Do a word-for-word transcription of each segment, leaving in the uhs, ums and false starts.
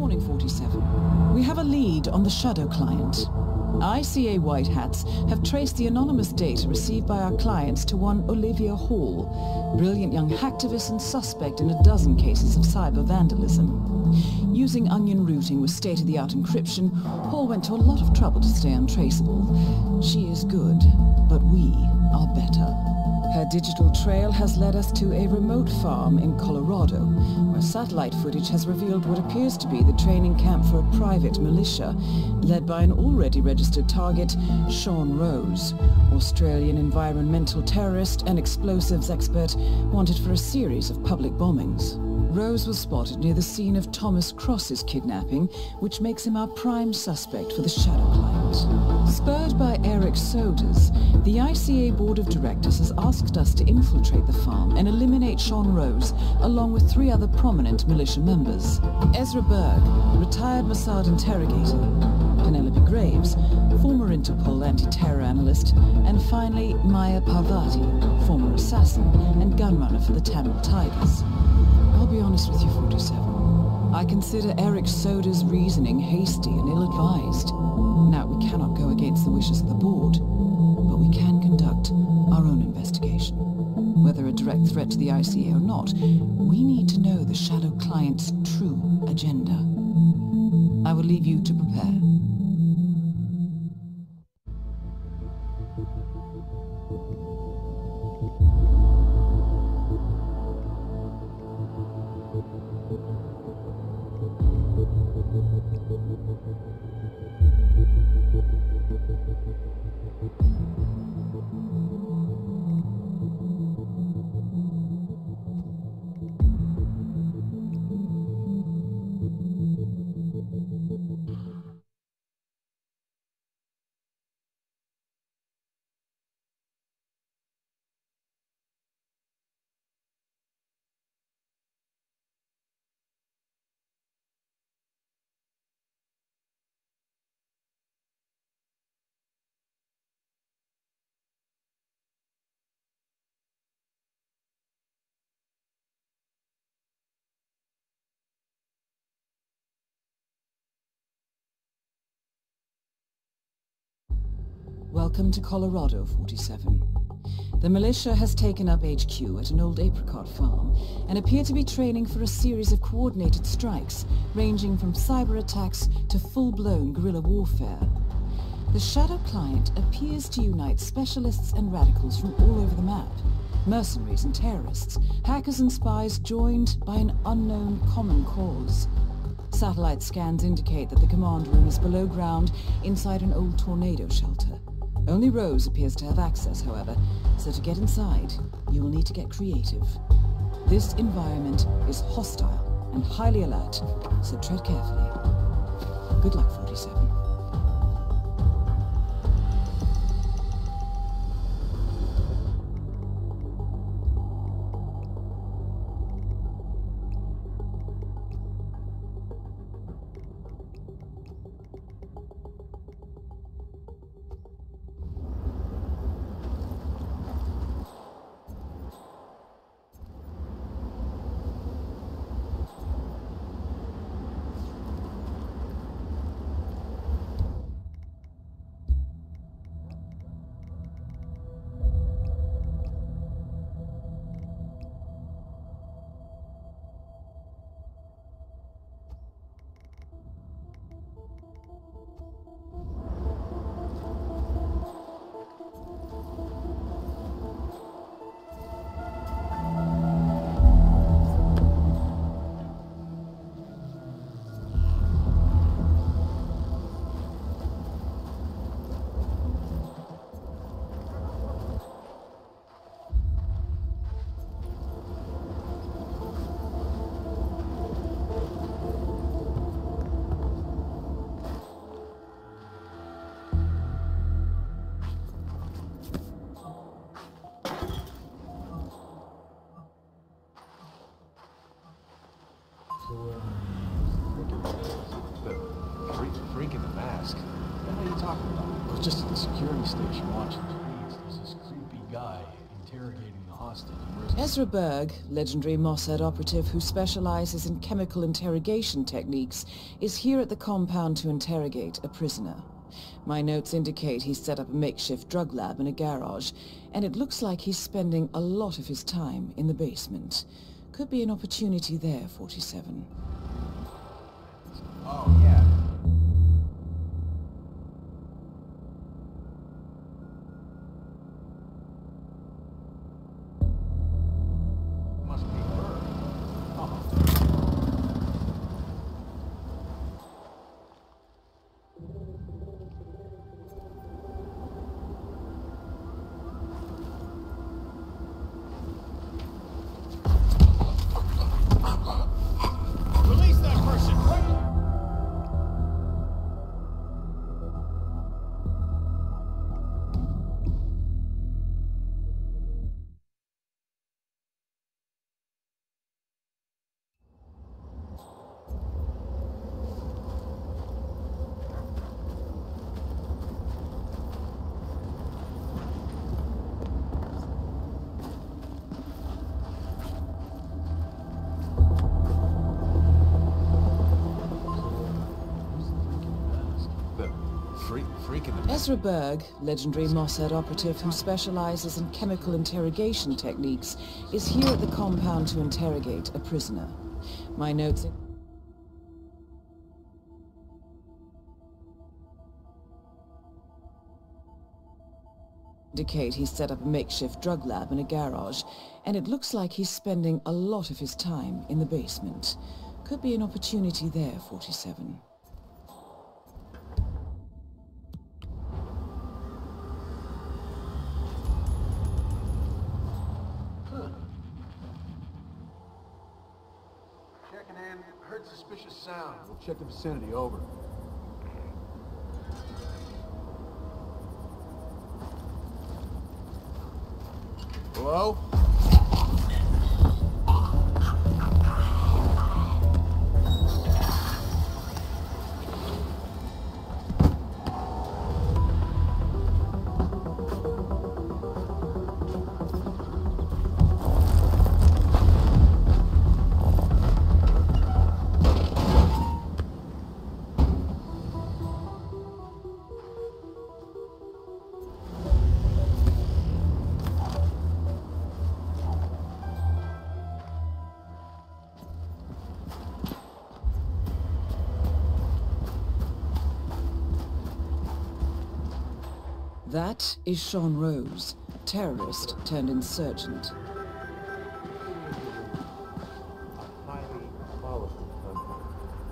morning, forty-seven. We have a lead on the Shadow client. I C A White Hats have traced the anonymous data received by our clients to one Olivia Hall, brilliant young hacktivist and suspect in a dozen cases of cyber vandalism. Using onion routing with state-of-the-art encryption, Hall went to a lot of trouble to stay untraceable. She is good, but we are better. Her digital trail has led us to a remote farm in Colorado, where satellite footage has revealed what appears to be the training camp for a private militia, led by an already registered target, Sean Rose, Australian environmental terrorist and explosives expert wanted for a series of public bombings. Rose was spotted near the scene of Thomas Cross's kidnapping, which makes him our prime suspect for the Shadow client. Spurred by Eric Soders, the I C A Board of Directors has asked us to infiltrate the farm and eliminate Sean Rose, along with three other prominent militia members. Ezra Berg, retired Mossad interrogator, Penelope Graves, former Interpol anti-terror analyst, and finally Maya Parvati, former assassin and gunrunner for the Tamil Tigers. I'll be honest with you, forty-seven. I consider Eric Soders' reasoning hasty and ill-advised. Now, we cannot go against the wishes of the board, but we can conduct our own investigation. Whether a direct threat to the I C A or not, we need to know the Shadow client's true agenda. I will leave you to prepare. Welcome to Colorado, forty-seven. The militia has taken up H Q at an old apricot farm and appear to be training for a series of coordinated strikes, ranging from cyber attacks to full-blown guerrilla warfare. The Shadow client appears to unite specialists and radicals from all over the map, mercenaries and terrorists, hackers and spies joined by an unknown common cause. Satellite scans indicate that the command room is below ground inside an old tornado shelter. Only Rose appears to have access, however, so to get inside, you will need to get creative. This environment is hostile and highly alert, so tread carefully. Good luck, forty-seven. Freak in the mask. What are you talking about? I was just at the security station watching the feeds. There's this creepy guy interrogating the hostage. Where's Ezra Berg, legendary Mossad operative who specializes in chemical interrogation techniques, is here at the compound to interrogate a prisoner. My notes indicate he's set up a makeshift drug lab in a garage, and it looks like he's spending a lot of his time in the basement. Could be an opportunity there, forty-seven. Oh, yeah. Must be her. Oh. Release that person! Ezra Berg, legendary Mossad operative who specializes in chemical interrogation techniques, is here at the compound to interrogate a prisoner. My notes indicate he's set up a makeshift drug lab in a garage, and it looks like he's spending a lot of his time in the basement. Could be an opportunity there, forty-seven. Checking in. Heard suspicious sound. We'll check the vicinity. Over. Hello? That is Sean Rose, terrorist turned insurgent. Highly volatile company.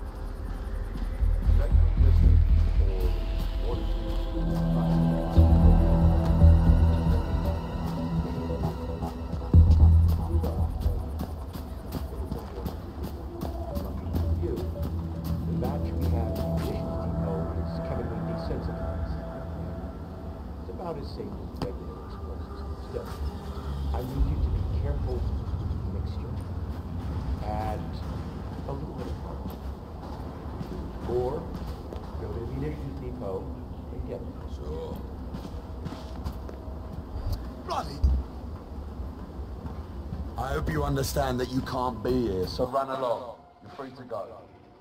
The batch we have in the munitions depot is chemically desensitized. It's about as safe as regular explosives. Still, I need you to be careful with the mixture. Add a little bit of punch. Or go to the munitions depot and get it. Sure. Bloody! I hope you understand that you can't be here, so run along. You're free to go.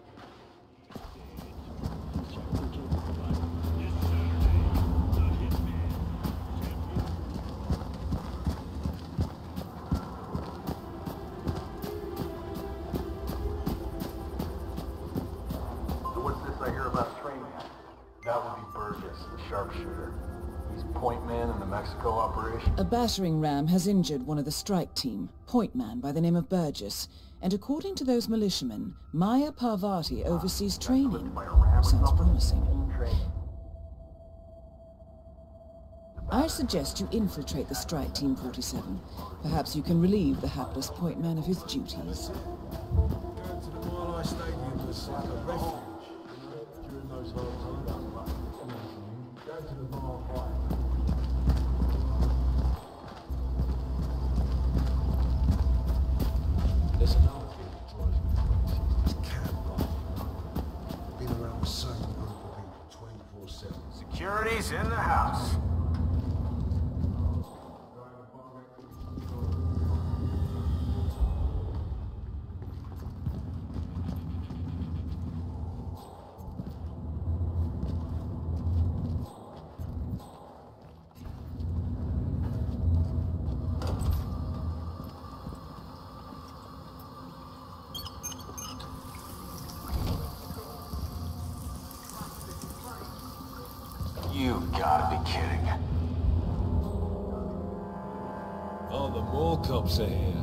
That would be Burgess, the sharpshooter. He's point man in the Mexico operation. A battering ram has injured one of the strike team, point man by the name of Burgess, and according to those militiamen, Maya Parvati oversees training. Sounds promising. I suggest you infiltrate the strike team, forty-seven. Perhaps you can relieve the hapless point man of his duties. Going to the Mile High Stadium was like a refuge during those hard times. Go to the Mile High. Listen up. Camp life. Been around the same group of people twenty-four seven. Security's in the house. gotta be kidding. Oh, the mall cops are here.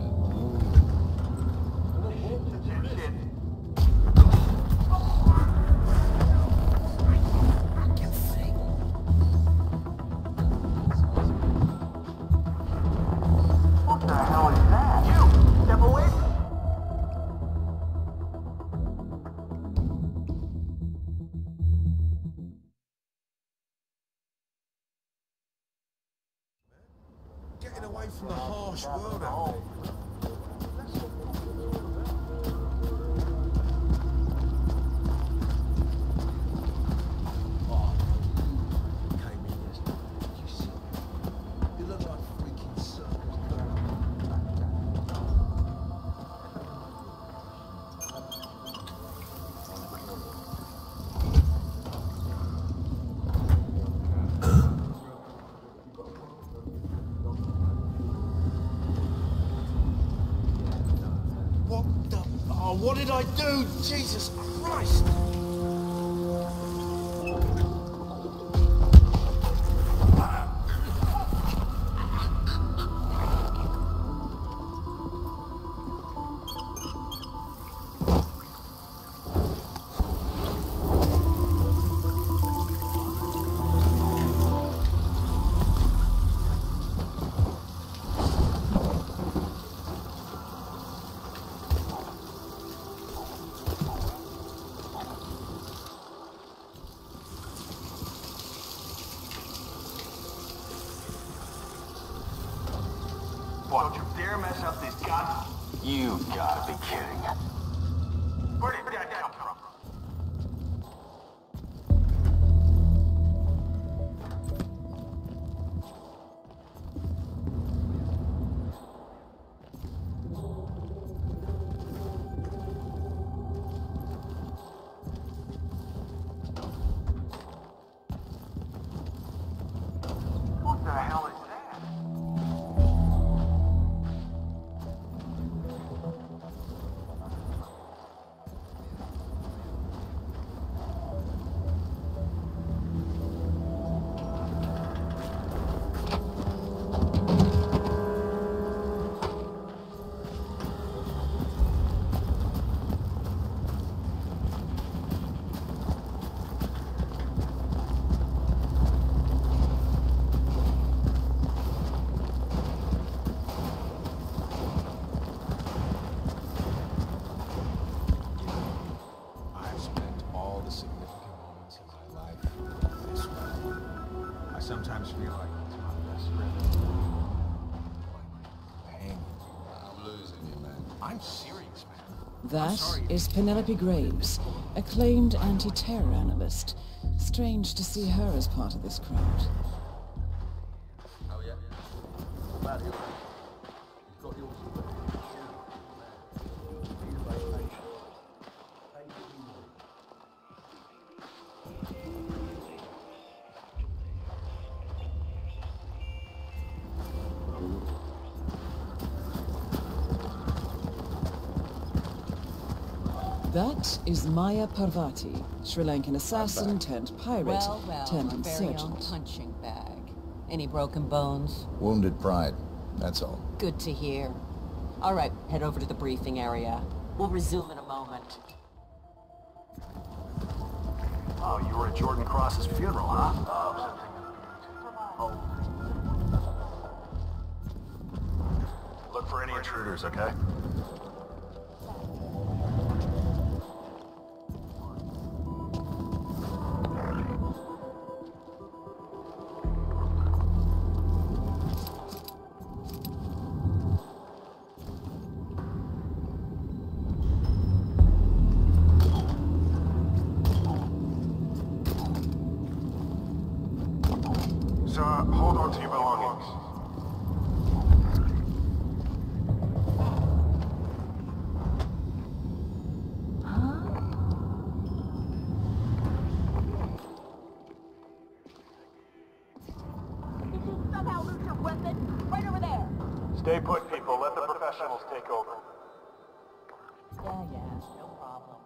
What the hell is that? You! Step away! Getting away from the harsh world out there. What did I do? Jesus Christ! Don't you dare mess up this gun. You gotta be kidding. Where did that come from? What the hell is that? Sometimes feel like it's my best friend. Pain. I'm losing you, man. I'm serious, man. That is Penelope Graves, acclaimed anti-terror analyst. Strange to see her as part of this crowd. Oh, yeah? Glad you're right. You've got yours. That is Maya Parvati, Sri Lankan assassin turned pirate Well, well, turned our very own insurgent. punching bag. Any broken bones? Wounded pride, that's all. Good to hear. All right, head over to the briefing area. We'll resume in a moment. Oh, you were at Jordan Cross's funeral, huh? Oh. Look for any intruders, okay? Sir, hold on to your belongings. Somehow lose your weapon? Right over there! Stay put, people. Let the professionals take over. Yeah, yeah, no problem.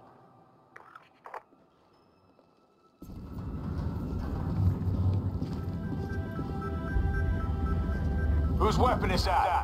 Whose weapon is that?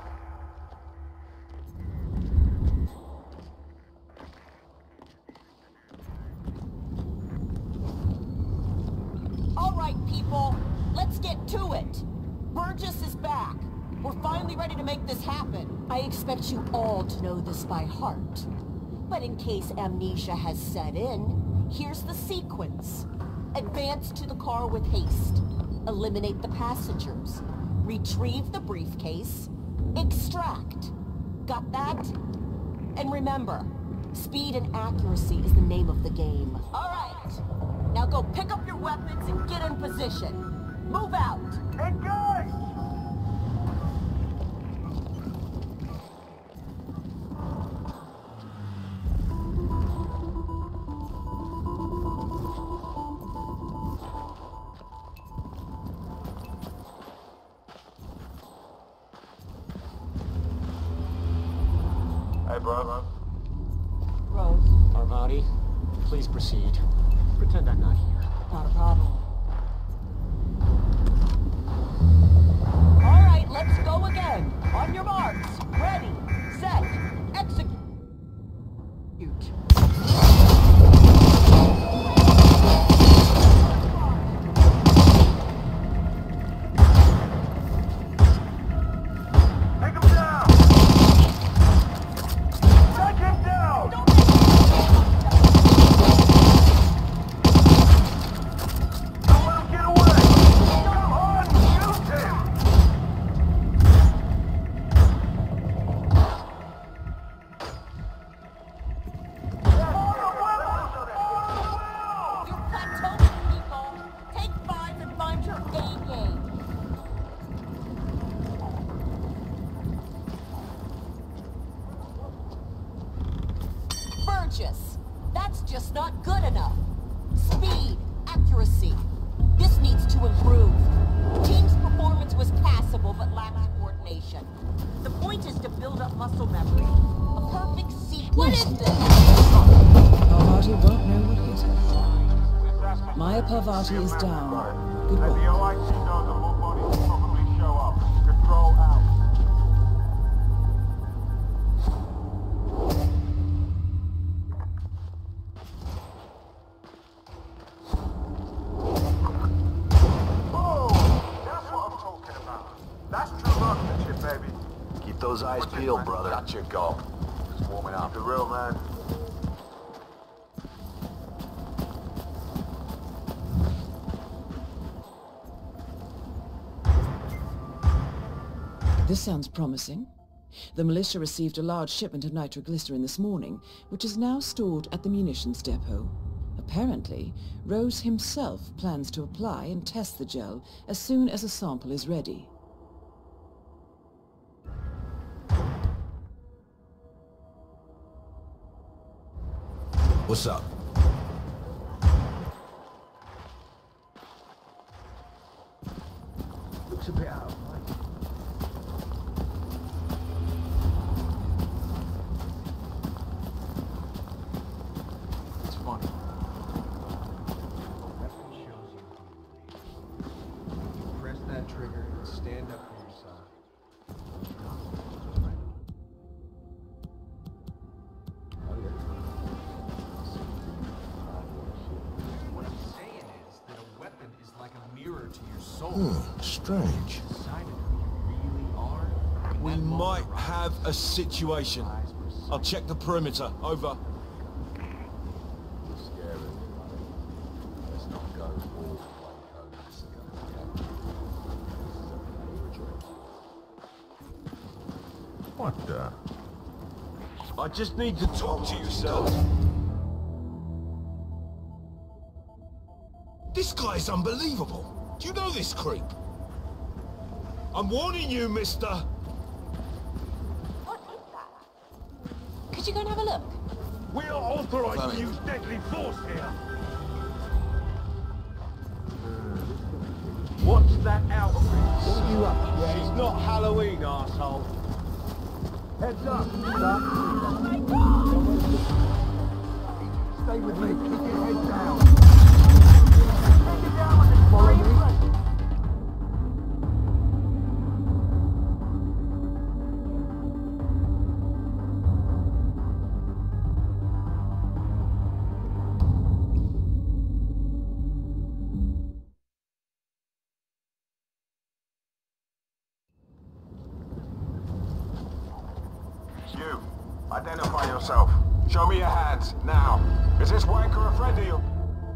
All right, people, let's get to it. Burgess is back. We're finally ready to make this happen. I expect you all to know this by heart. But in case amnesia has set in, here's the sequence. Advance to the car with haste. Eliminate the passengers. Retrieve the briefcase. Extract. Got that? And remember, speed and accuracy is the name of the game. All right. Now go pick up your weapons and get in position. Move out. Engage! Hey, bro. Rose, Armani, please proceed. Pretend I'm not here. not a problem. All right, let's go again. On your marks. Ready, set, execute. Take him down! Take him down! Don't let him get away! Come on, shoot him! You're plateauing, people. Take five and find your A game. Burgess, that's just not good enough. Speed, accuracy. This needs to improve. Team's performance was passable but lacked coordination. The point is to build up muscle memory. A perfect sequence. What is this? Parvati won't know what hit her. Maya Parvati is down. Good And the work. O I T knows that more bodies will probably show up. Control out. Boom! That's what I'm talking about. That's true marksmanship, baby. Keep those eyes peeled, brother. Got your goal. Just warming up. The real man. This sounds promising. The militia received a large shipment of nitroglycerin this morning, which is now stored at the munitions depot. Apparently, Rose himself plans to apply and test the gel as soon as a sample is ready. What's up? Looks a bit out of place. It's funny. Weapon shows you who you believe. You press that trigger and stand up for yourself. Oh yeah. What I'm saying is that a weapon is like a mirror to your soul. Hmm, strange. Decided who you really are. when We that moment might arrives. have a situation. Eyes were I'll check the perimeter. Over. Let's not go all the way What the? I just need to talk to you, sir. This guy's unbelievable. Do you know this creep? I'm warning you, mister. What is that? Could you go and have a look? We are authorized Chloe. to use deadly force here. What's that outfit? What you up, yeah? She's not Halloween, arsehole. Heads up, stop. Stay with me. Keep your head down. Follow me. Identify yourself. Show me your hands, now. Is this wanker a friend of you?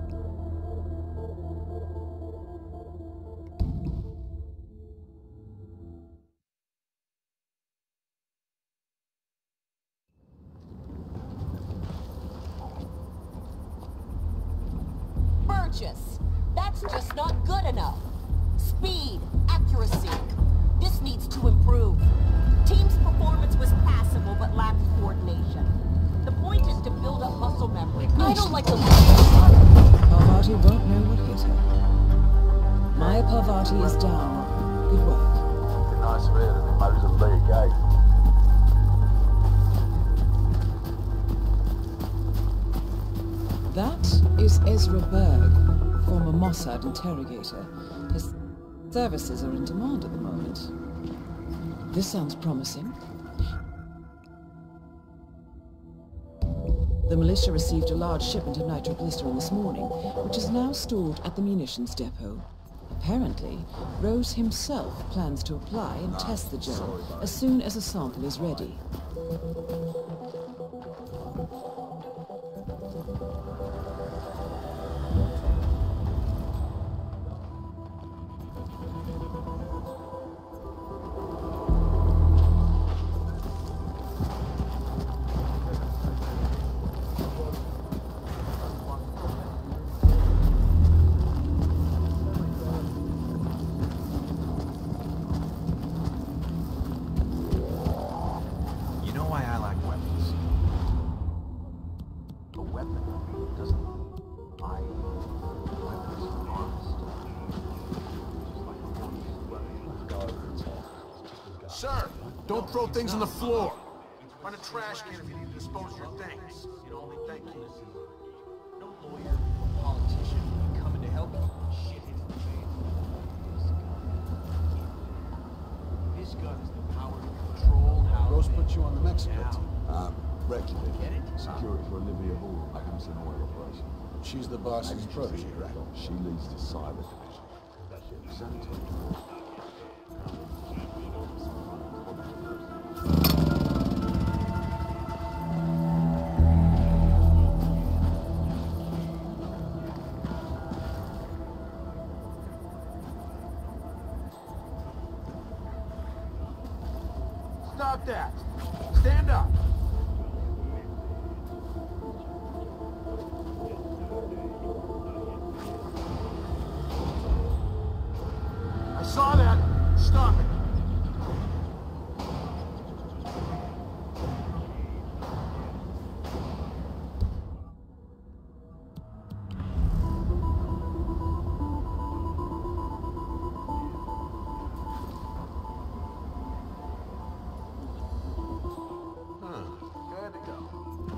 Burgess, that's just not good enough. Speed, accuracy. This needs to improve. Team's performance was passable but lacked coordination. The point is to build up muscle memory. I don't like the Parvati won't know what hit her. Maya Parvati is down. Good work. Be nice of her to be married to Lee Gay. That is Ezra Berg, former Mossad interrogator. His services are in demand at the moment. This sounds promising. The militia received a large shipment of nitroglycerin this morning, which is now stored at the munitions depot. Apparently, Rose himself plans to apply and test the gel as soon as a sample is ready. Sir, don't throw things on the floor. Find a trash can if you need to dispose of your things. Thank you. No lawyer or politician coming to help you. Shit hits the fan. This gun is the power to control how. Rose put you on the Mexico team. Um, Reggie. Get it? Security for Olivia Hall. Adams and oil operation. She's the boss's protege, right? She leads the cyber division. Santo. Stop that! Stand up! I saw that! Stop it! Good to go.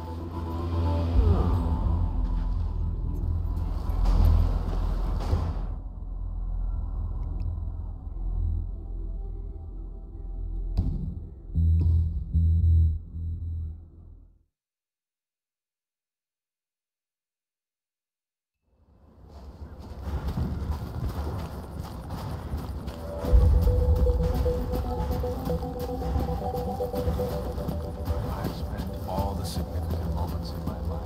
I've spent all the significant moments in my life.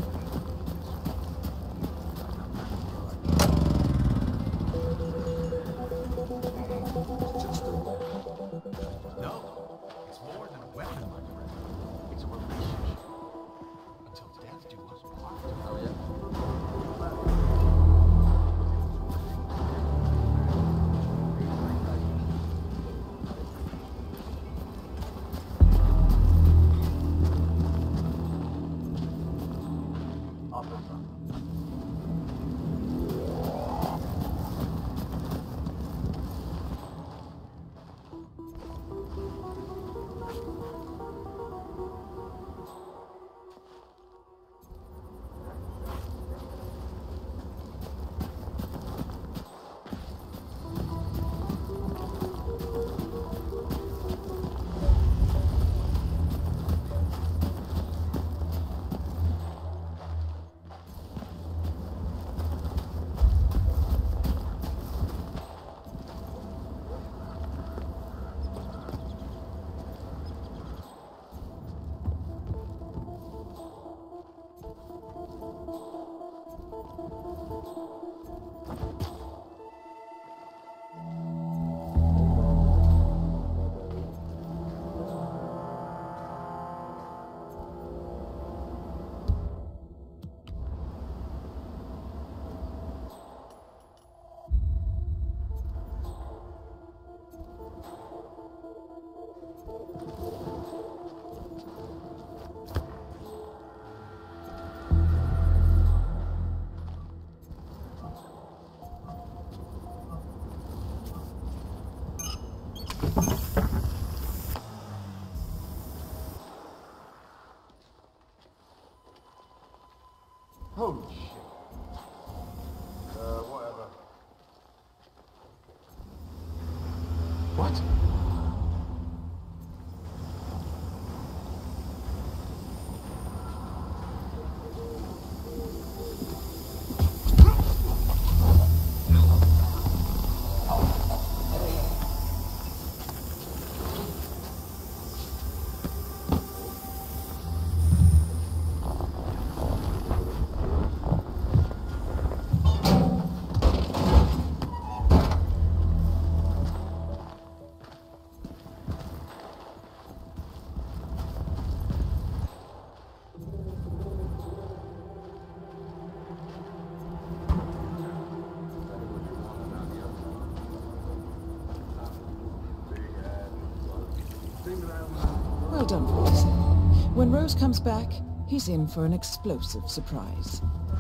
It's just a weapon. No, it's more than a weapon, my friend. It's a relationship. Until death do us part. Oh, yeah? Holy shit. Uh, whatever. What? Well done, forty-seven. When Rose comes back, he's in for an explosive surprise.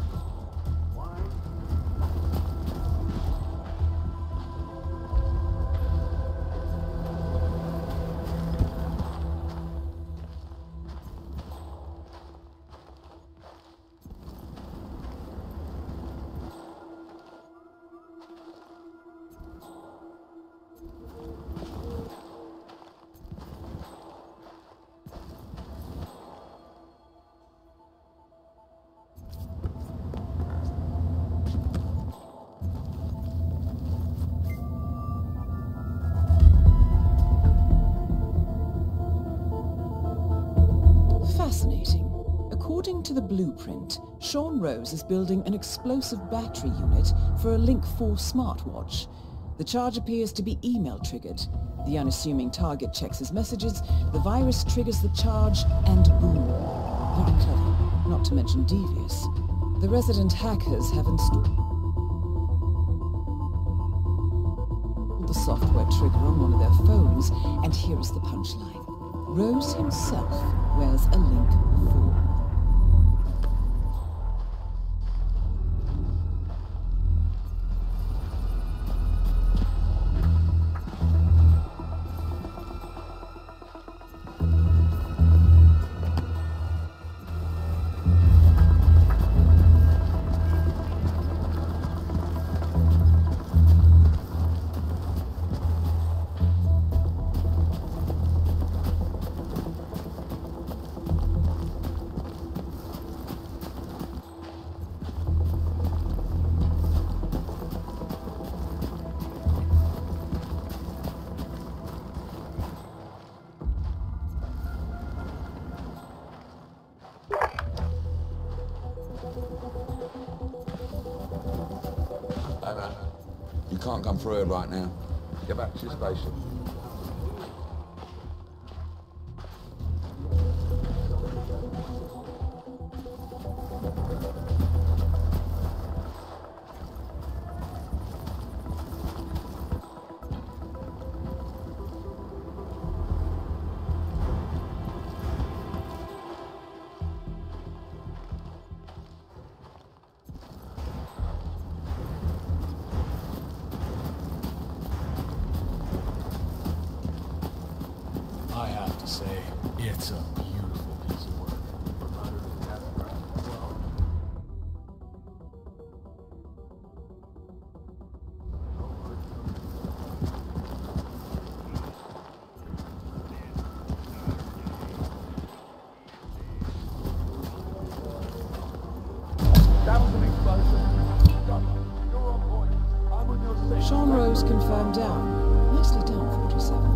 Fascinating. According to the blueprint, Sean Rose is building an explosive battery unit for a Link four smartwatch. The charge appears to be email-triggered. The unassuming target checks his messages, the virus triggers the charge, and boom. Very clever, not to mention devious. The resident hackers have installed the software trigger on one of their phones, and here is the punchline. Rose himself wears a Link four. Hey man, you can't come through here right now. Get back to your station. I have to say, it's a beautiful piece of work. Sean Rose confirmed down. Nicely done, forty-seven.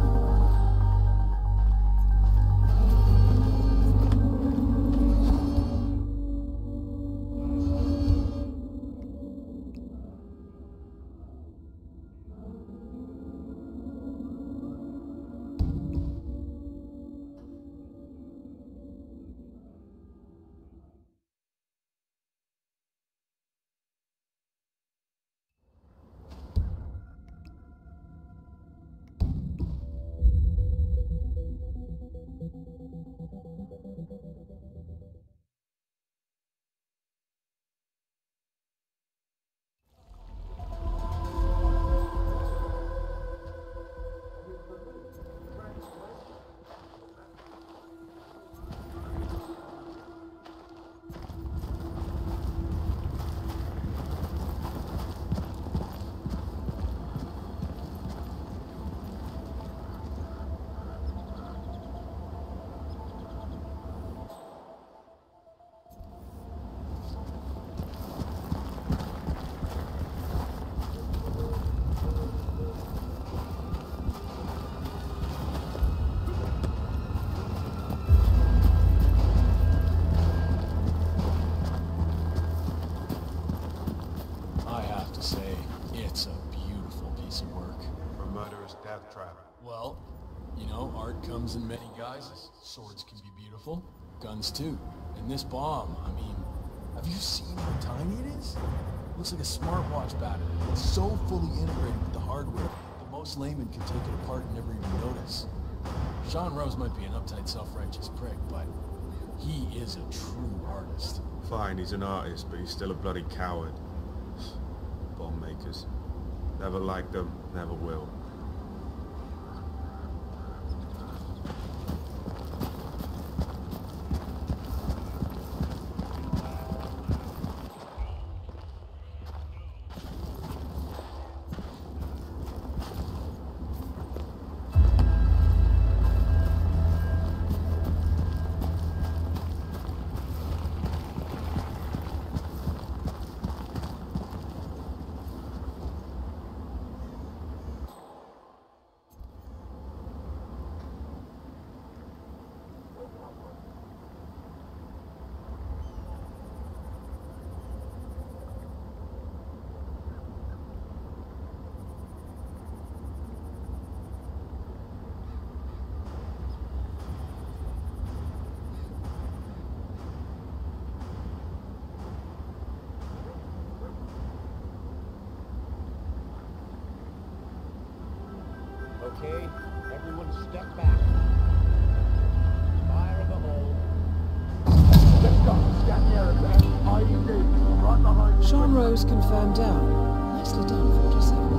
It's a beautiful piece of work. A murderous death trap. Well, you know, art comes in many guises. Swords can be beautiful, guns too. And this bomb, I mean, have you seen how tiny it is? Looks like a smartwatch battery. It's so fully integrated with the hardware that most laymen can take it apart and never even notice. Sean Rose might be an uptight, self-righteous prick, but he is a true artist. Fine, he's an artist, but he's still a bloody coward. Bomb makers. Never liked them, never will. Okay, everyone step back. Fire in the hole. Let's go. Scan the area. I E D. Right behind you. Sean Rose confirmed down. Nicely done, forty-seven.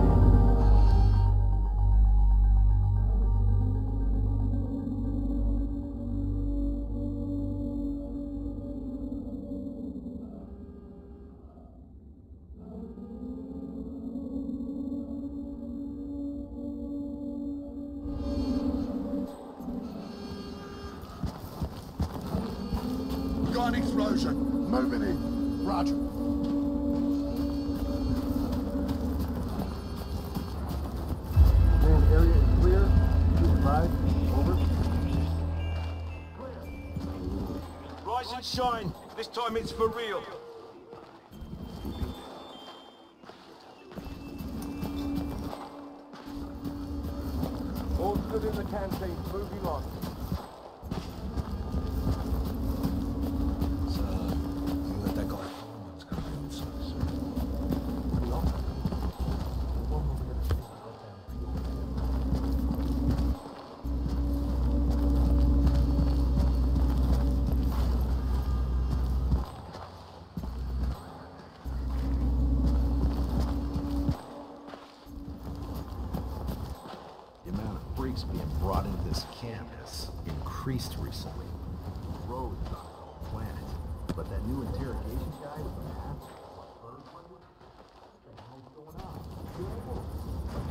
Got an explosion. Moving in. Roger. Man, area is clear. Five. Over. Rise and shine. This time it's for real. All good in the canteen. Moving on. Being brought into this camp has increased recently. The road is not a whole planet, but that new interrogation guy with the map, what the hell's going on?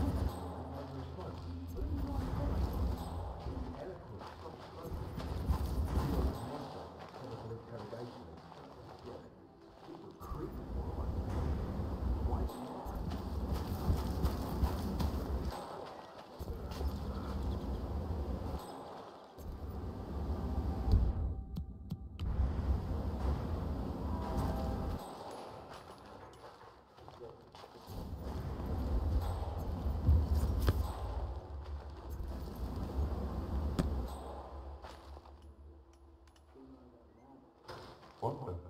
What the?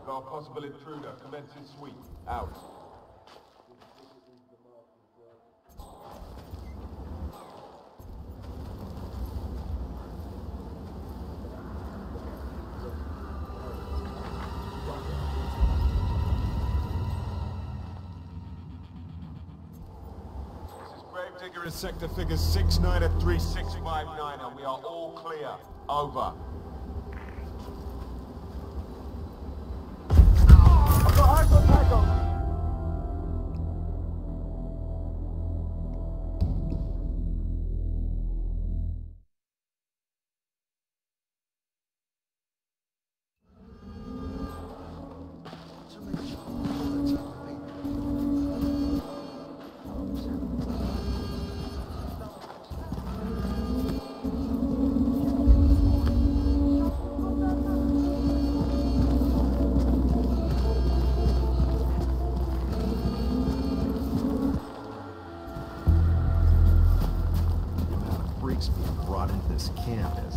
got a possible intruder. Commencing sweep. Out. Digger in sector figures six nine at three six five nine, and we are all clear. Over. I've got hyper-tackle! Campus.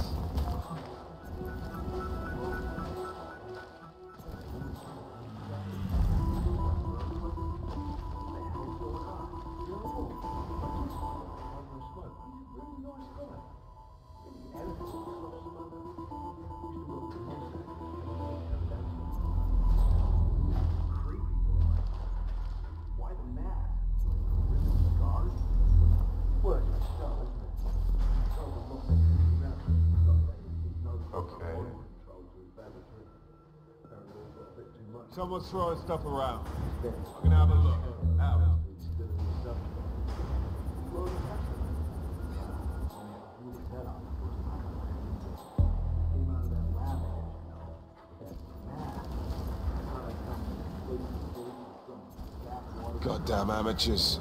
Someone's throwing stuff around. I'm gonna have a look. Out. Goddamn amateurs.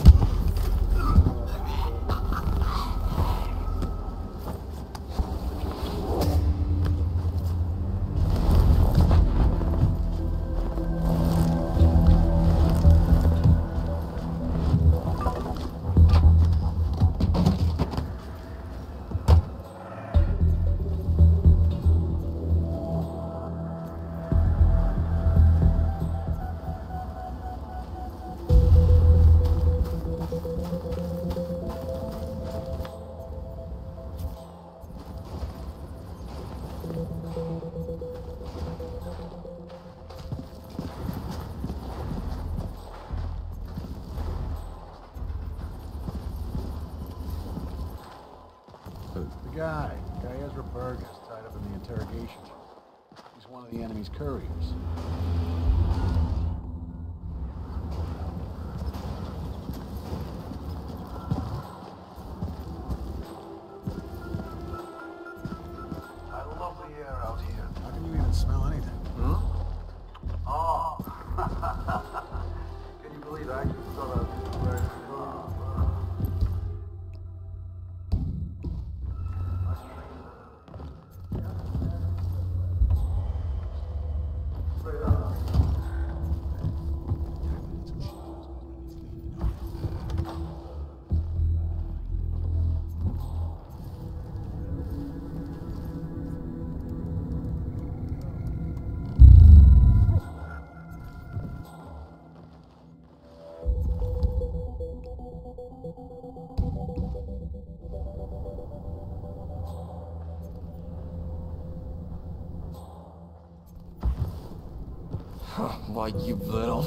The guy, guy Ezra Berg is tied up in the interrogation. He's one of the enemy's couriers. I love the air out here. How can you even smell anything? Hmm? Oh. Can you believe I actually saw that? Why, you little...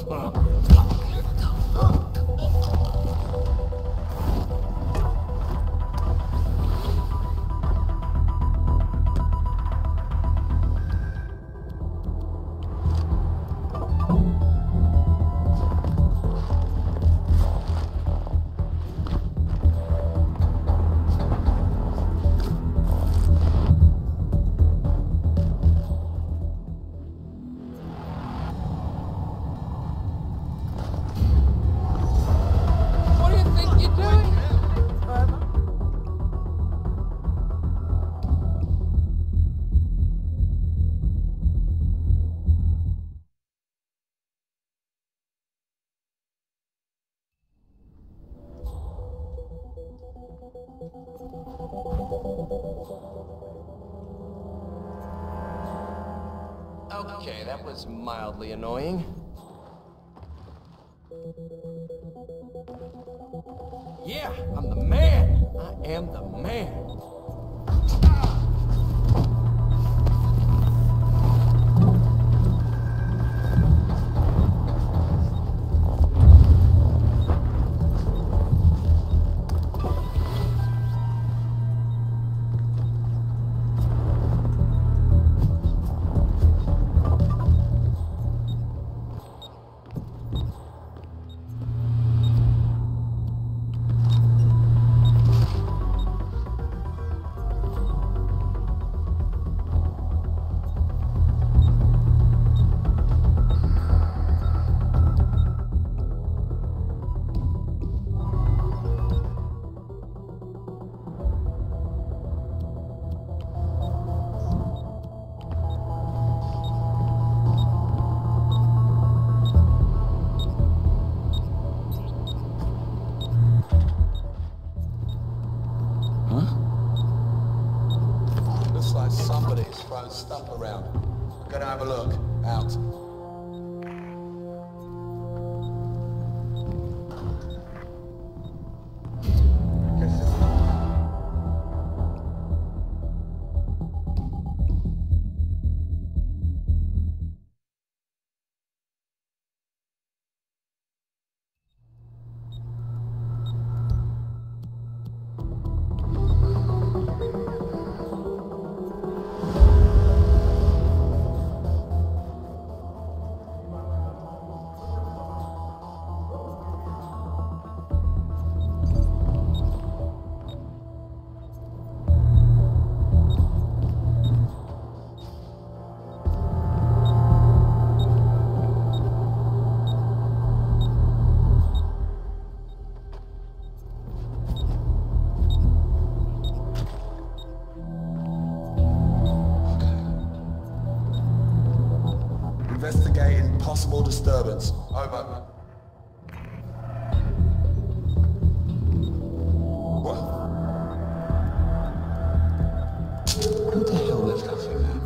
Okay, that was mildly annoying. Yeah, I'm the man! I am the man! Stuff around. I'm gonna have a look. Out. Investigating possible disturbance. Over. What? Who the hell left that thing there?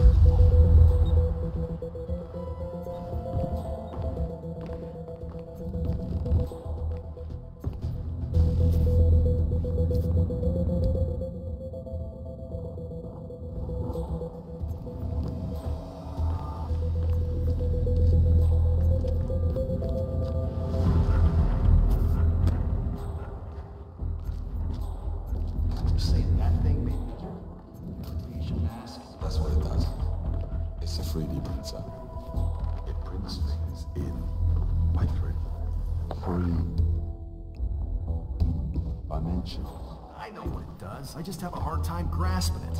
That's what it does. It's a three D printer. It prints things in like three. Three dimensions. I know what it does. I just have a hard time grasping it.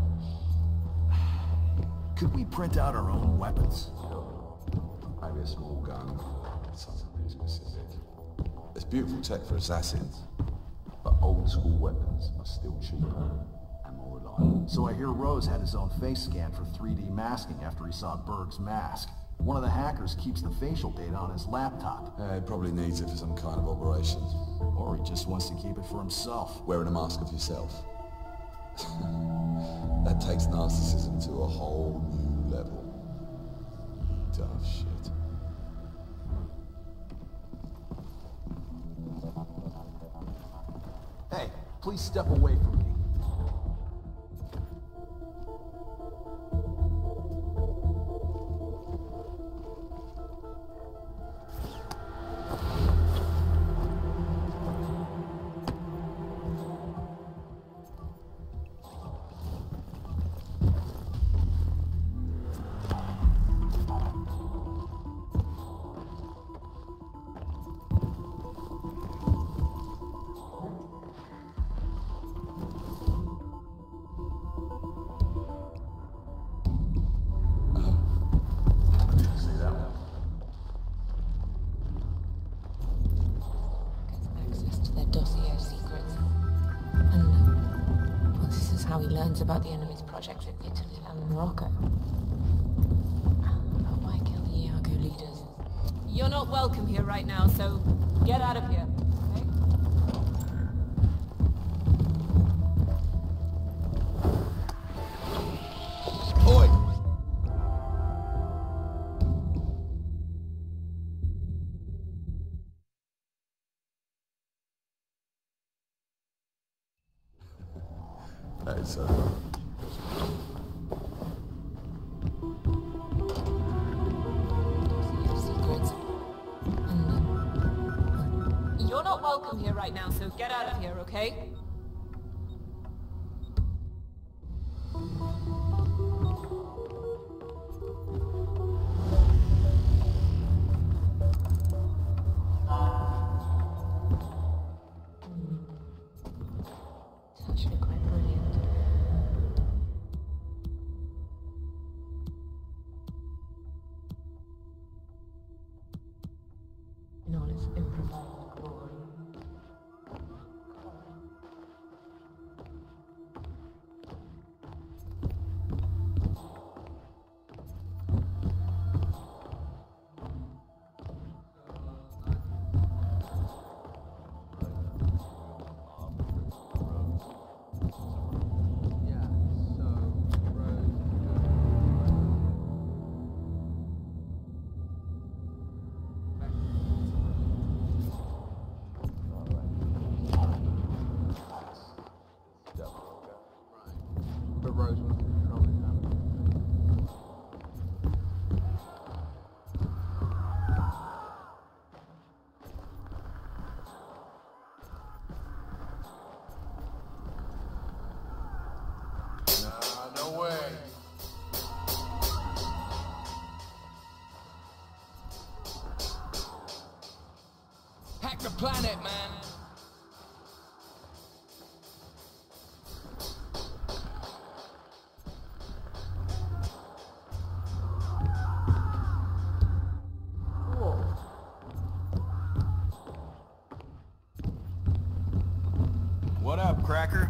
Could we print out our own weapons? Maybe a small gun, something really specific. It's beautiful tech for assassins, but old school weapons are still cheaper. So I hear Rose had his own face scan for three D masking after he saw Berg's mask. One of the hackers keeps the facial data on his laptop. Uh, he probably needs it for some kind of operation. Or he just wants to keep it for himself. Wearing a mask of yourself. That takes narcissism to a whole new level. You tough shit. Hey, please step away from me. About the enemy's projects in Italy and Morocco. But why kill the Iago leaders? You're not welcome here right now, so get out of here, okay? Oi! right, sir. You're not welcome here right now, so get out of here, okay? It's actually quite brilliant. In all its improvised glory. No way. Hack the planet, man. What up, Cracker?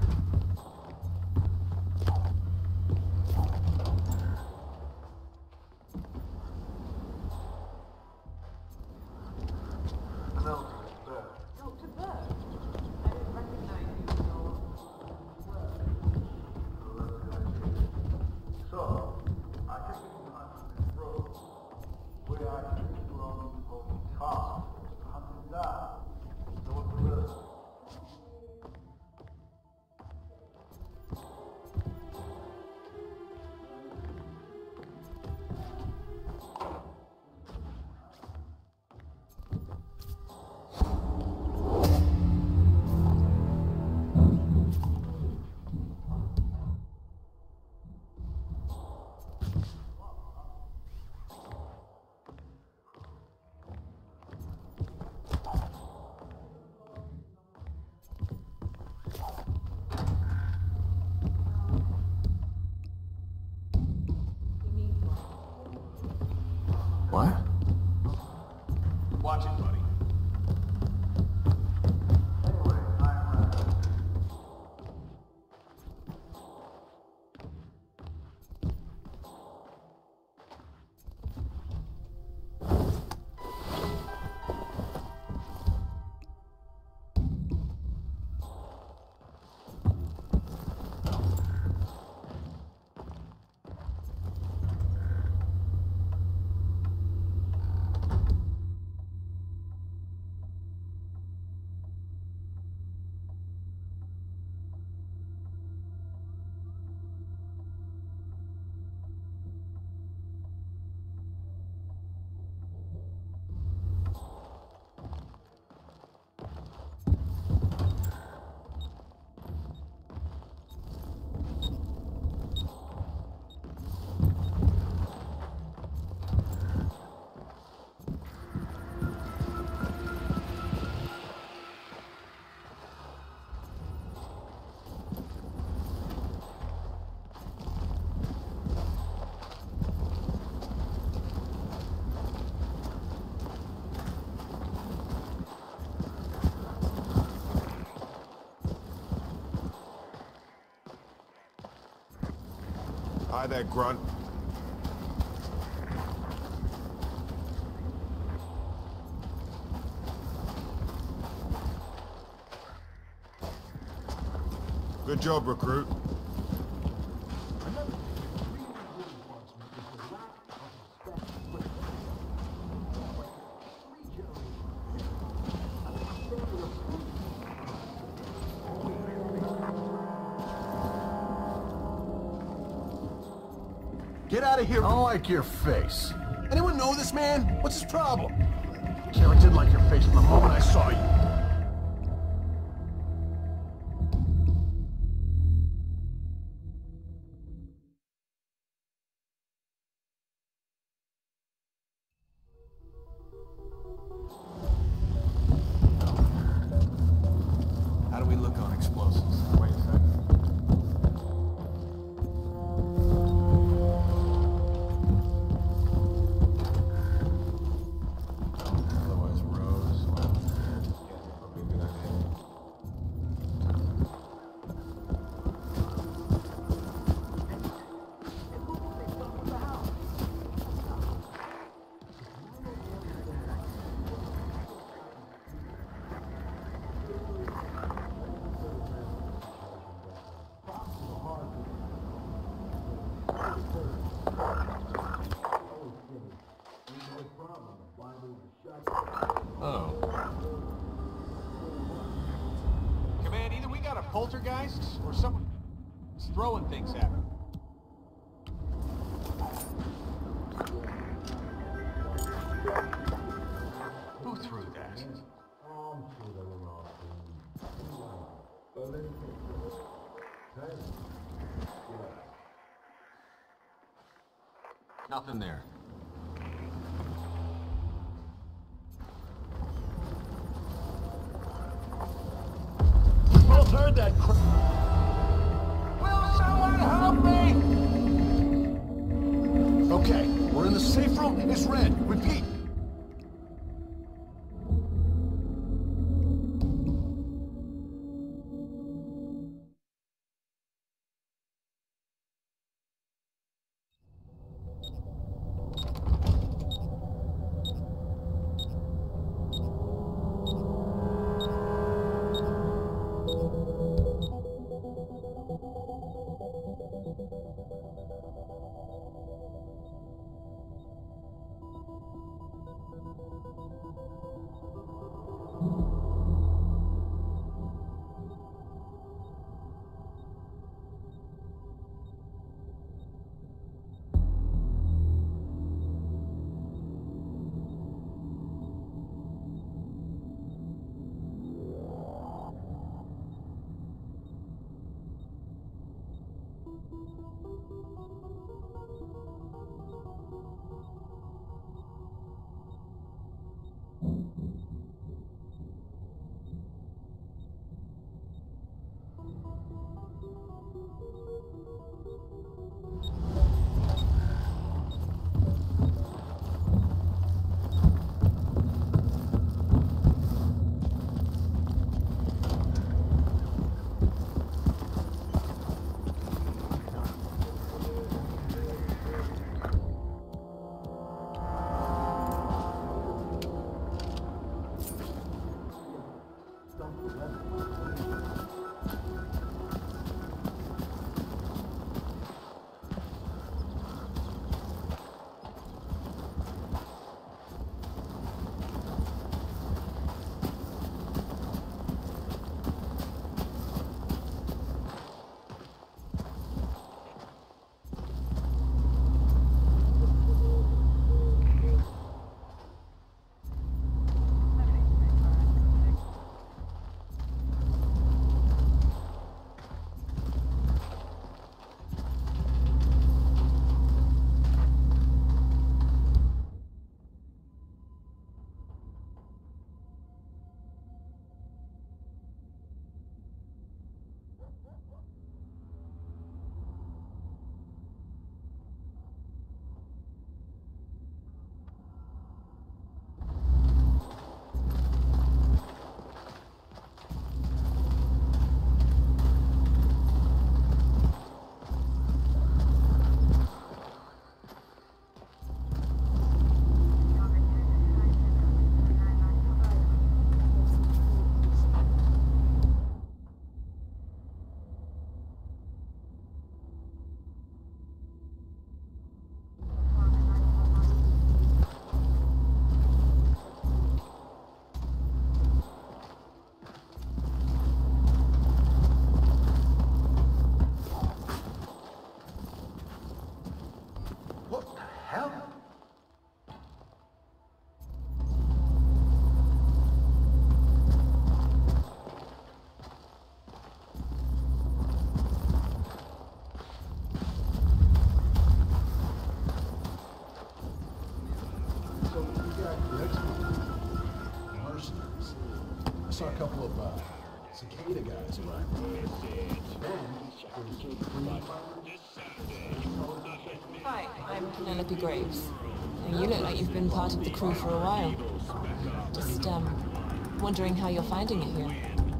What? Watch it, buddy. Hi there, Grunt. Good job, recruit. Get out of here. I don't like your face. Anyone know this man? What's his problem? Karen didn't like your face from the moment I saw you. How do we look on explosives? Wait a second. Otherwise, Rose, well, yeah, probably a good idea. Oh. Command, either we got a poltergeist or someone is throwing things at me. Who threw that? Nothing there. Both heard that cr- Will someone help me? Okay, we're in the safe room. It's red. Repeat. saw a couple of uh, cicada guys around. Hi, I'm Penelope Graves. And you look like you've been part of the crew for a while. Just, um, wondering how you're finding it here.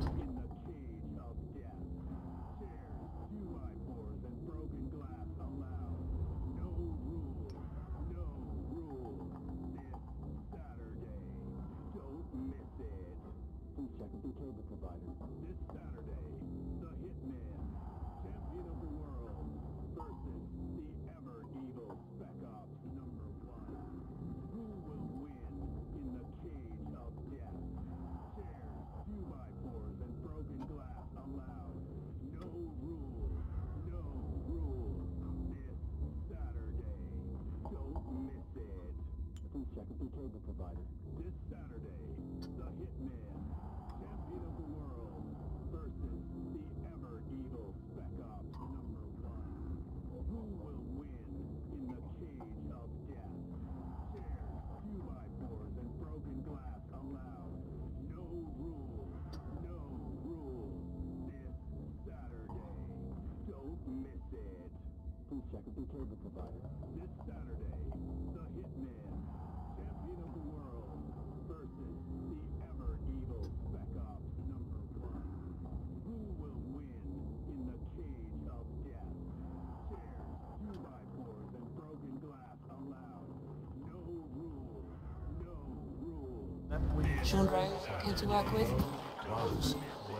Cable provider. This Saturday, the Hitman, champion of the world, versus the ever-evil Spec Ops number one. Who will win in the cage of death? Chairs, two-by-fours, and broken glass allowed. No rules. No rules. This Saturday. Don't miss it. Please check with the cable provider. This Saturday, the Hitman, champion of the world, versus the ever-evil Spec Ops number one. Who will win in the cage of death? Chairs, two-by-fours, and broken glass allowed. No rules. No rules. This Saturday. Don't miss it. Please check with the cable provider. This Saturday, the Hitman, champion of the world, versus the ever-evil Spec Ops number one. Who will win in the cage of death? Chairs, two-by-fours, and broken glass allowed. No rules. No rules. Sean Rose, good to work with? Rose?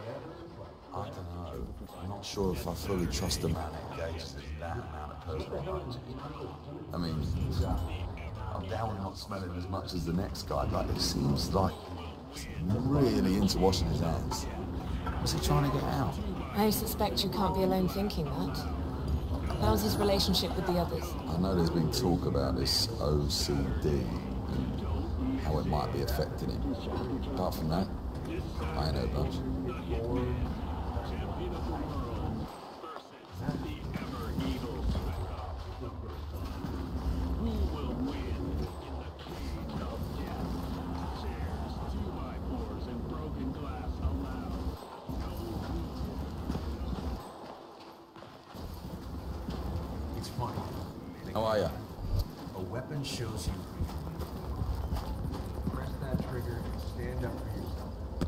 I don't know. I'm not sure if I fully trust a man engaged in that amount of personal loans. I mean, I'm down not smelling as much as the next guy, but it seems like he's really into washing his hands. What's he trying to get out? I suspect you can't be alone thinking that. How's his relationship with the others? I know there's been talk about this O C D and how it might be affecting him. Apart from that, I ain't heard much. It's funny. How are ya? A weapon shows you. Press that trigger and stand up for yourself.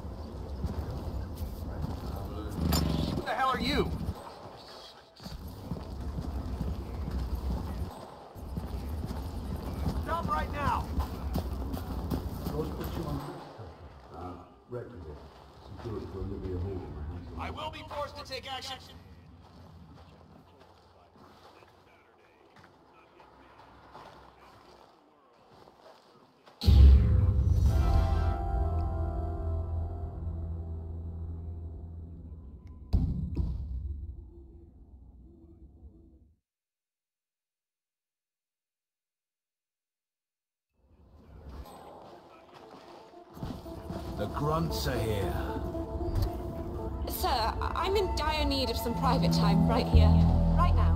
Who the hell are you? Stop right now! Those put you on uh, requisite. Security for Olivia Hall. I will be forced to take action. The grunts are here. Sir, I- I'm in dire need of some private time right here, right now.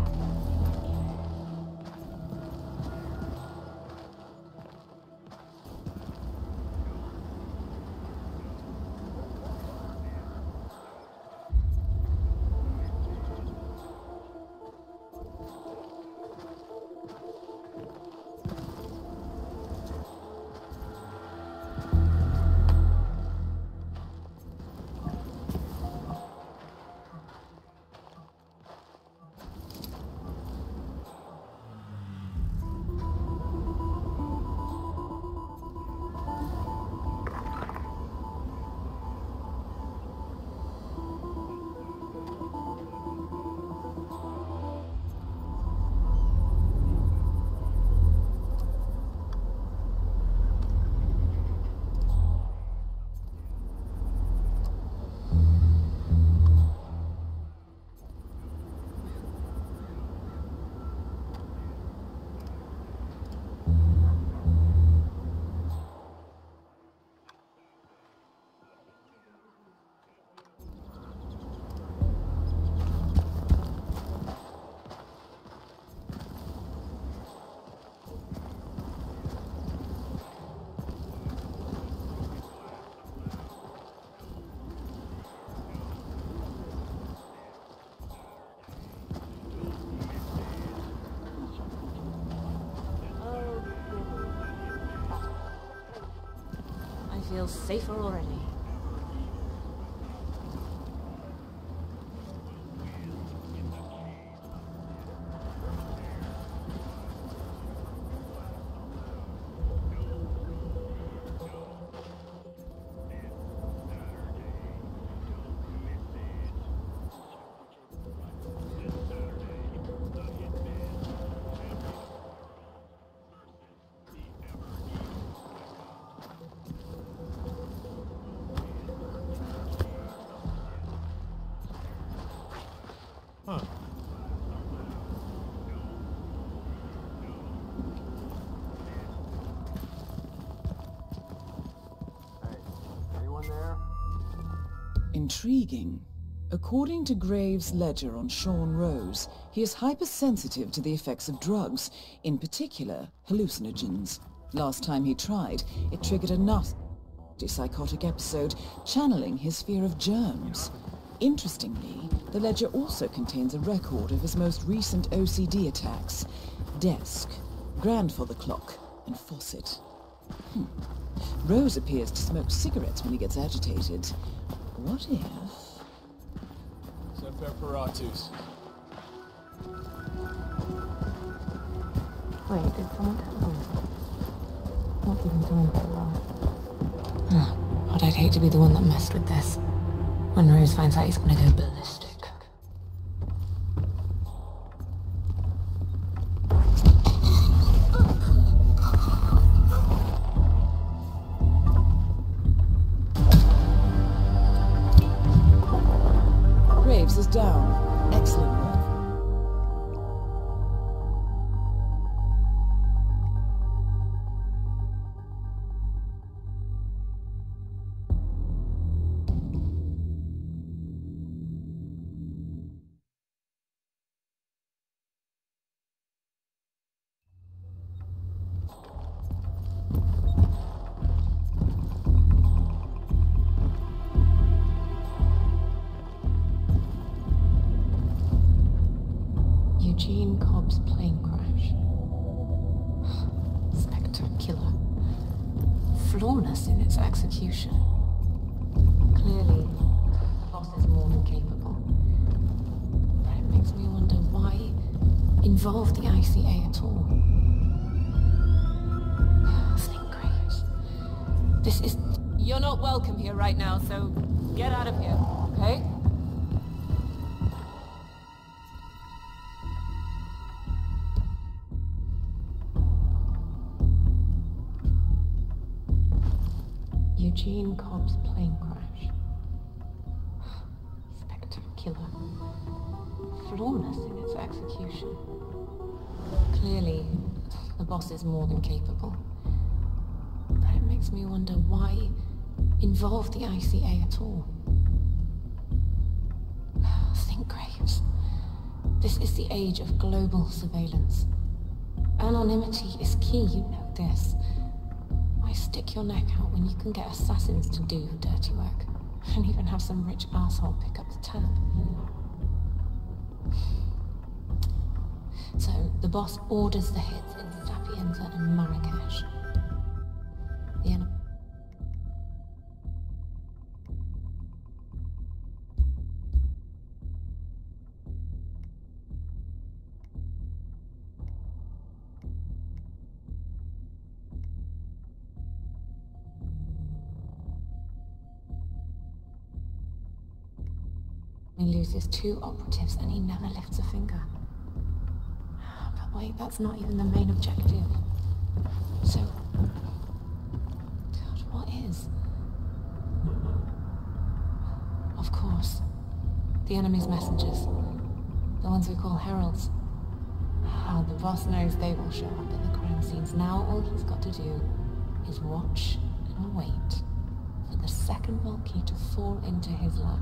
safer already. Huh. Hey, anyone there? Intriguing. According to Graves' ledger on Sean Rose, he is hypersensitive to the effects of drugs, in particular hallucinogens. Last time he tried, it triggered a nasty psychotic episode, channeling his fear of germs. Interestingly, the ledger also contains a record of his most recent O C D attacks. Desk, grandfather clock, and faucet. Hmm. Rose appears to smoke cigarettes when he gets agitated. What if... Separatus. Wait, did someone tell him? Not even doing very well. Oh, God, I'd hate to be the one that messed with this. When Rose finds out, he's gonna go ballistic. Graves is down. Excellent work. Eugene Cobb's plane crash. Spectacular. Flawless in its execution. Clearly, the boss is more than capable. But it makes me wonder why involve the I C A at all. Think Graves. This is... You're not welcome here right now, so get out of here, okay? Eugene Cobb's plane crash. Spectacular. Flawless in its execution. Clearly, the boss is more than capable. But it makes me wonder why involve the I C A at all. Think Graves. This is the age of global surveillance. Anonymity is key, you know this. Why stick your neck out when you can get assassins to do your dirty work? And even have some rich asshole pick up the tab. So, the boss orders the hits in Sapienza and Marrakesh. The enemy... He loses two operatives and he never lifts a finger. But wait, that's not even the main objective. So... God, what is? Of course. The enemy's messengers. The ones we call heralds. Oh, the boss knows they will show up at the crime scenes. Now all he's got to do is watch and wait for the second vault key to fall into his lap.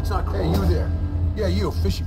it's not cool. Hey, you there. Yeah, you, fishing.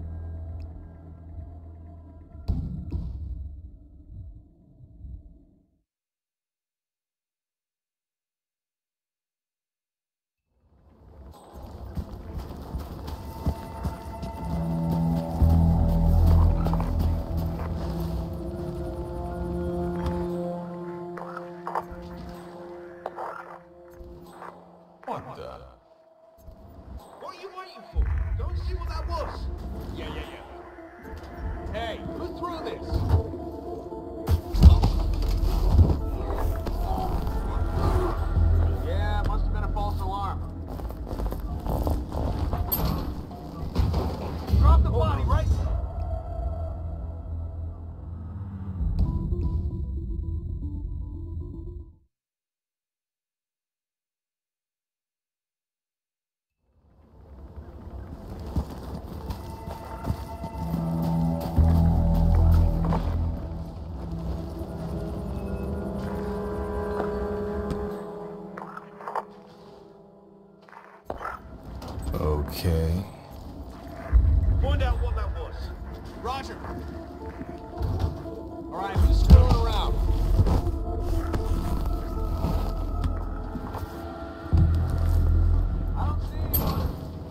What the? What are you waiting for? Go and see what that was. Yeah, yeah, yeah. Hey, who threw this? Yeah, must have been a false alarm. Drop the body, right? Okay. Find out what that was. Roger. All right, we're just screwing around. I don't see anyone.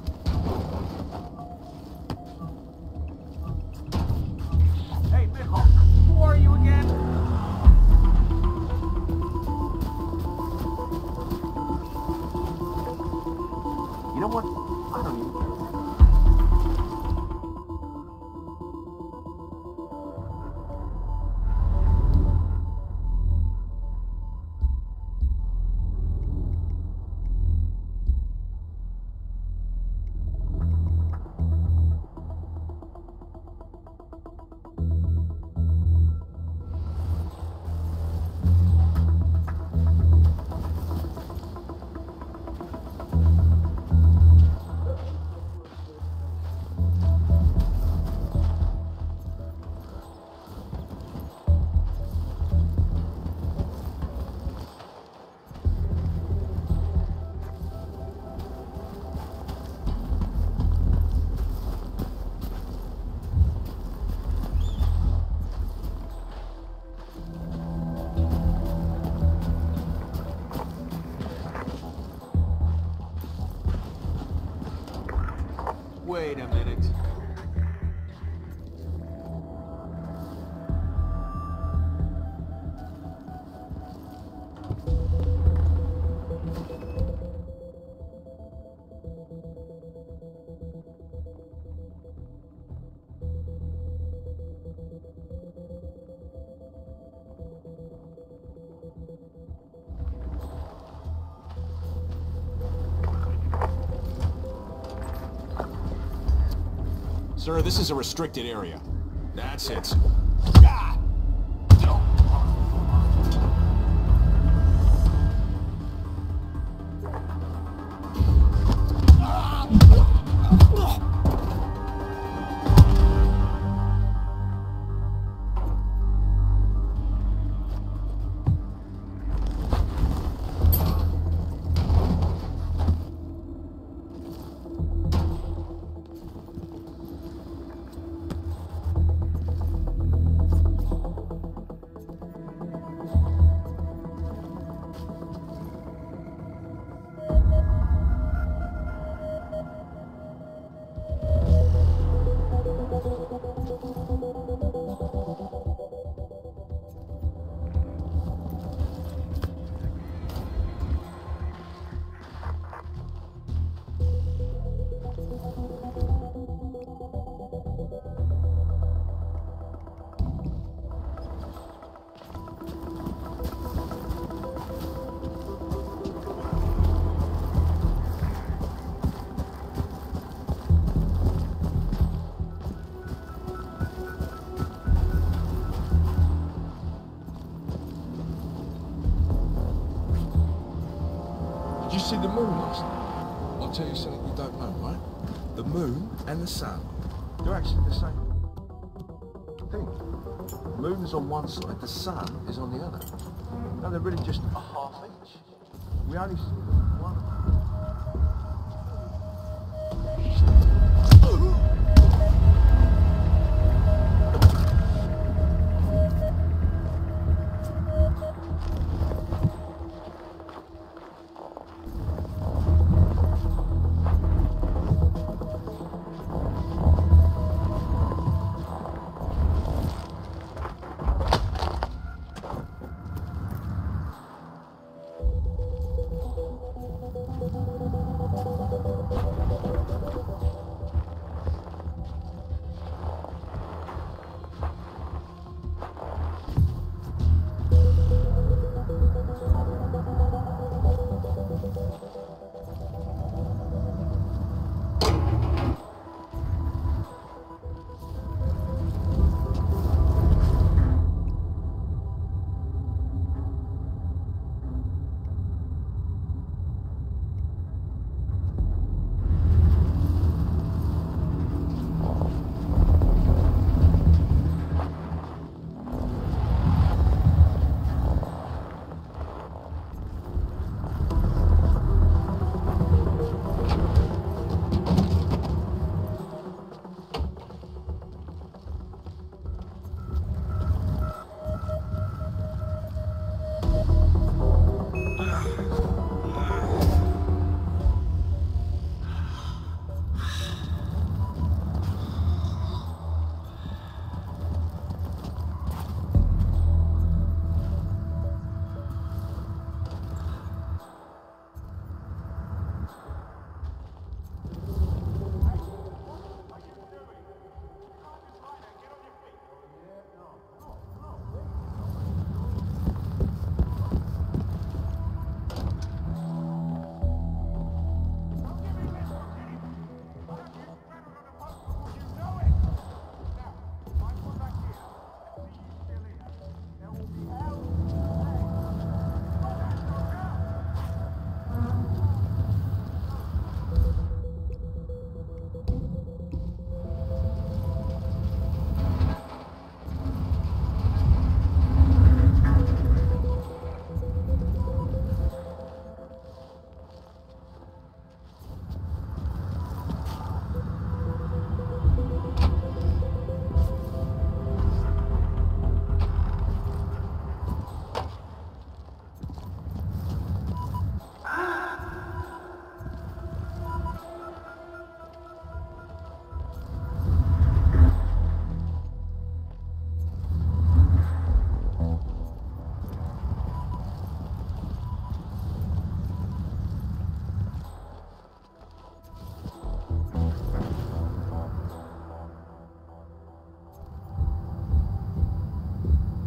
Hey, Mijo, who are you again? You know what? I don't even care. Wait a minute. Sir, this is a restricted area. That's it. Did you see the moon last night? I'll tell you something you don't know, right? The moon and the sun, they're actually the same thing. The moon is on one side, the sun is on the other. No, they're really just a half inch. We only see one.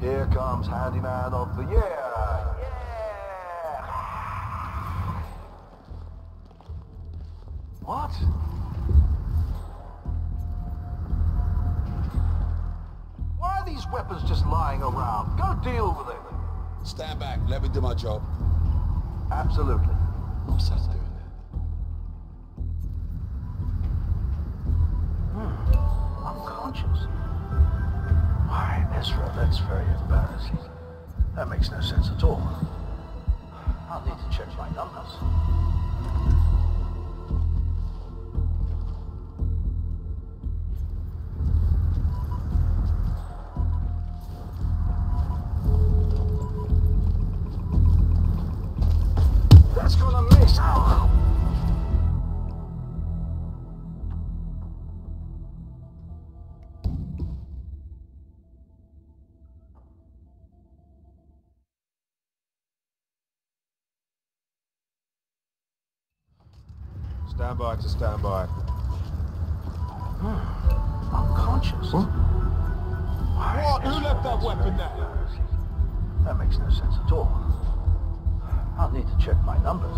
Here comes Handyman of the Year. Yeah! What? Why are these weapons just lying around? Go deal with it. Stand back. Let me do my job. Absolutely. I'm so doing it. Hmm. Unconscious. Why, Ezra, that's very embarrassing. That makes no sense at all. I'll need to check my numbers. That's gonna miss. Ow. Stand by to stand by. Hmm. Unconscious. What? Why, What? Who left that weapon there? That makes no sense at all. I'll need to check my numbers.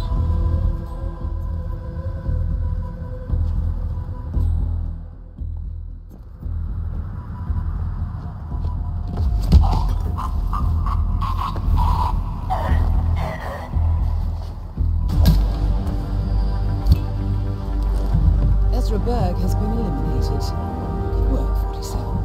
Ezra Berg has been eliminated. Good work, forty-seven.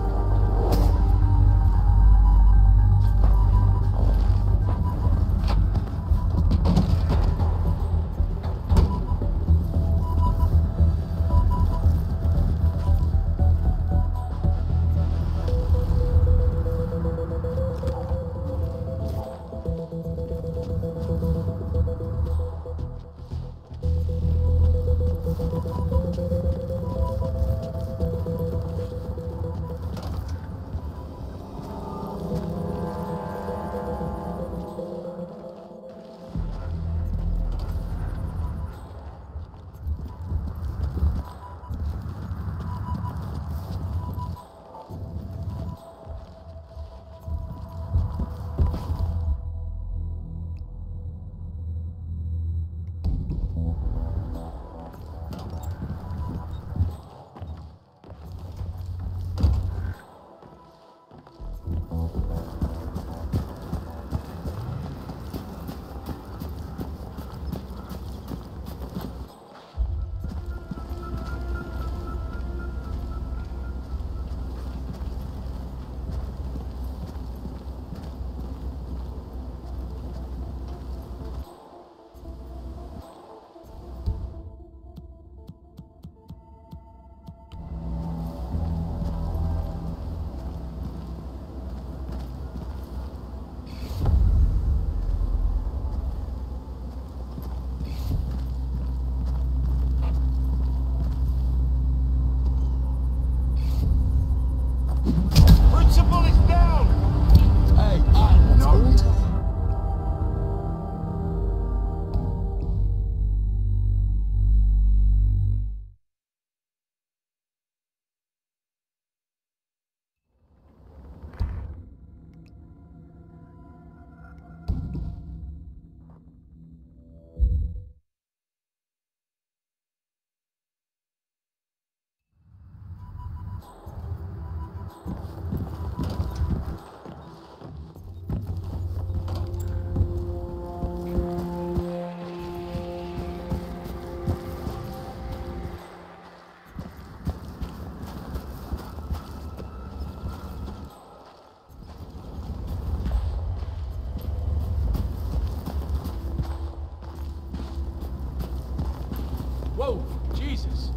Whoa, Jesus.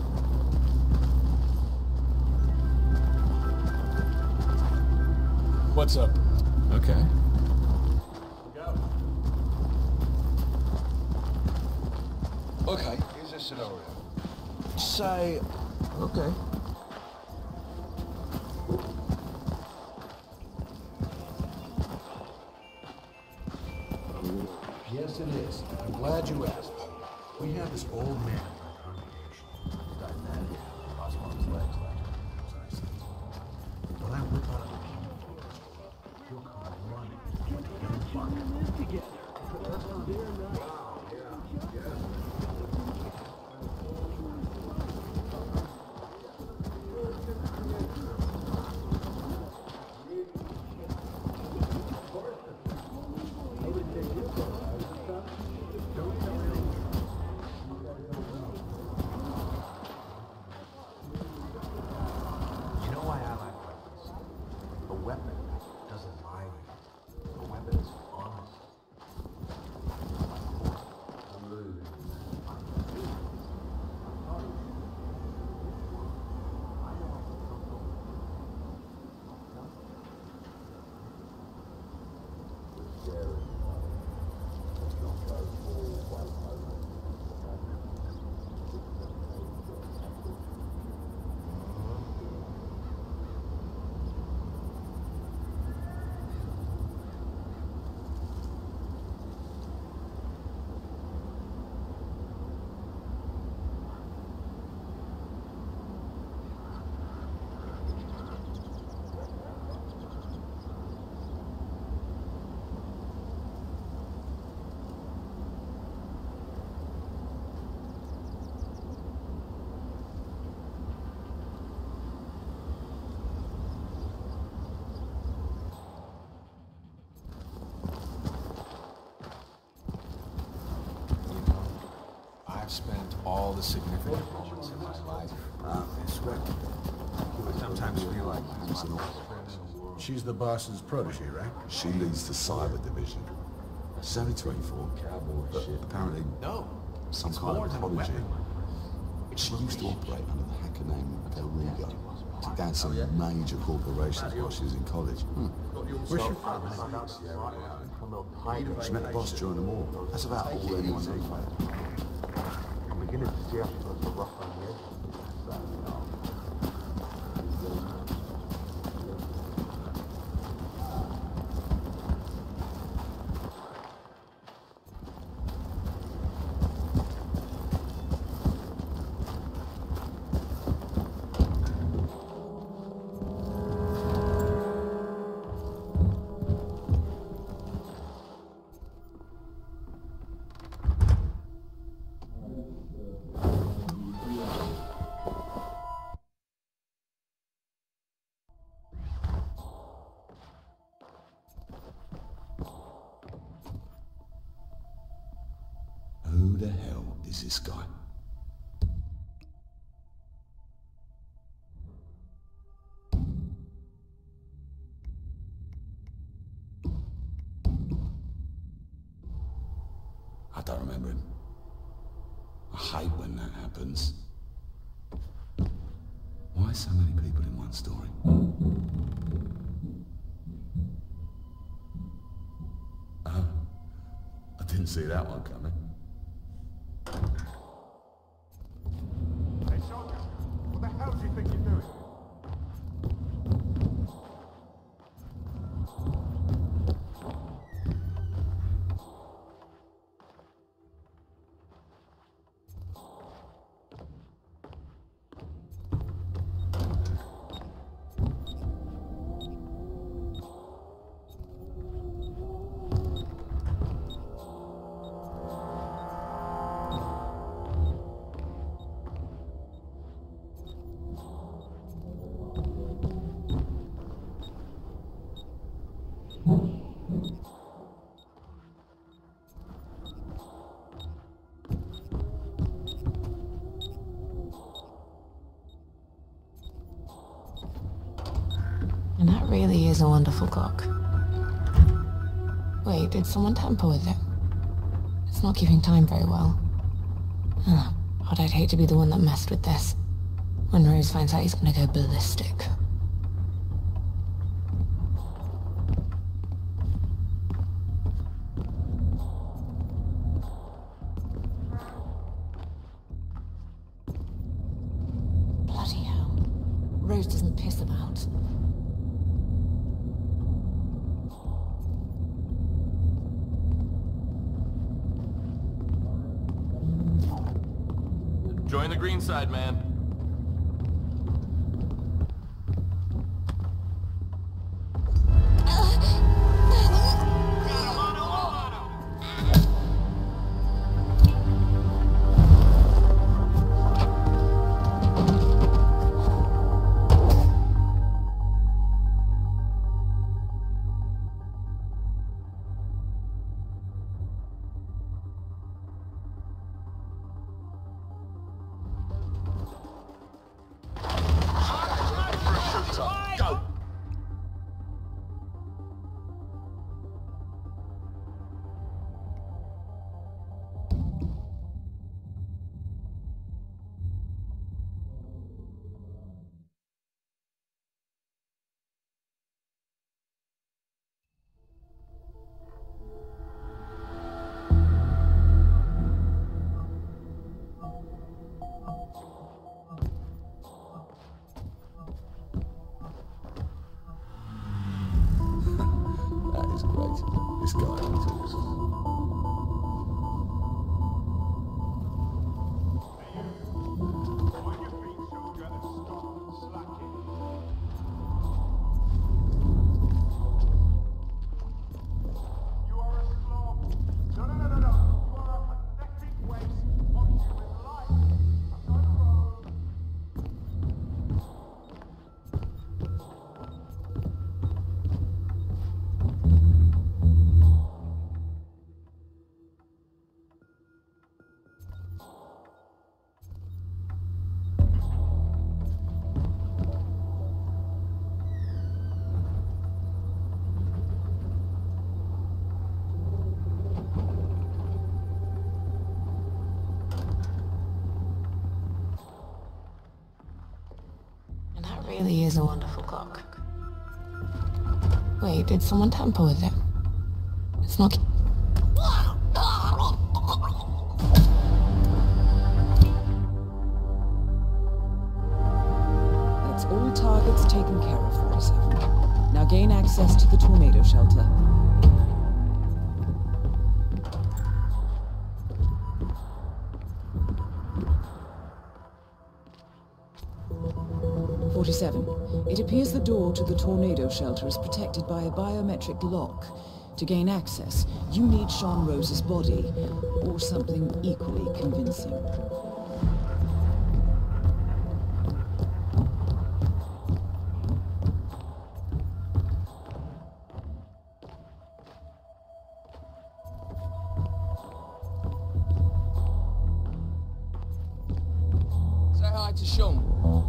What's up? Okay. Go. Okay, here's a scenario. Say, okay. Yes, it is. I'm glad you asked. We have this old man in our congregation. Died mad. Lost one of his legs last year. When I whip out of the key, he'll spent all the significant moments in my life. Ah, that's right. I sometimes feel like he's an She's the boss's protege, right? She leads the cyber division. She's only twenty-four, but apparently No. some kind of prodigy. She used to operate under the hacker name Elrigo. Took down some major corporations while she was in college. Hmm. Where's she from? She met the boss during the war. That's about all anyone knows. I'm beginning to see how she got so rough on the edge. Who the hell is this guy? I don't remember him. I hate when that happens. Why so many people in one story? Oh, I didn't see that one coming. Hey, soldier, what the hell do you think you're doing? And that really is a wonderful clock. Wait, did someone tamper with it? It's not keeping time very well. Oh, God, I'd hate to be the one that messed with this. When Rose finds out, he's gonna go ballistic. Bloody hell. Rose doesn't piss about. Join the green side, man. This guy is awesome. really is a wonderful clock. Wait, did someone tamper with it? It's not... That's all targets taken care of, forty-seven. Now gain access to the tornado shelter. forty-seven. It appears the door to the tornado shelter is protected by a biometric lock. To gain access, you need Sean Rose's body, or something equally convincing. Say hi to Sean.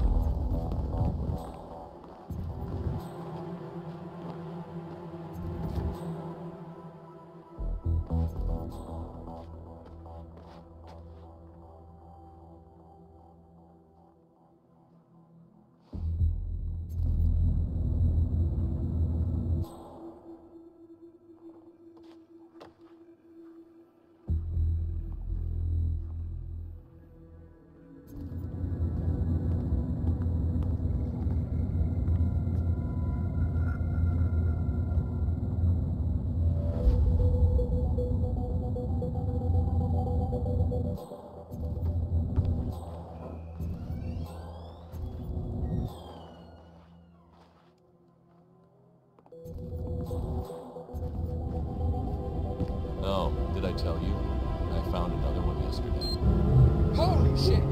Oh, did I tell you? I found another one yesterday. Holy shit!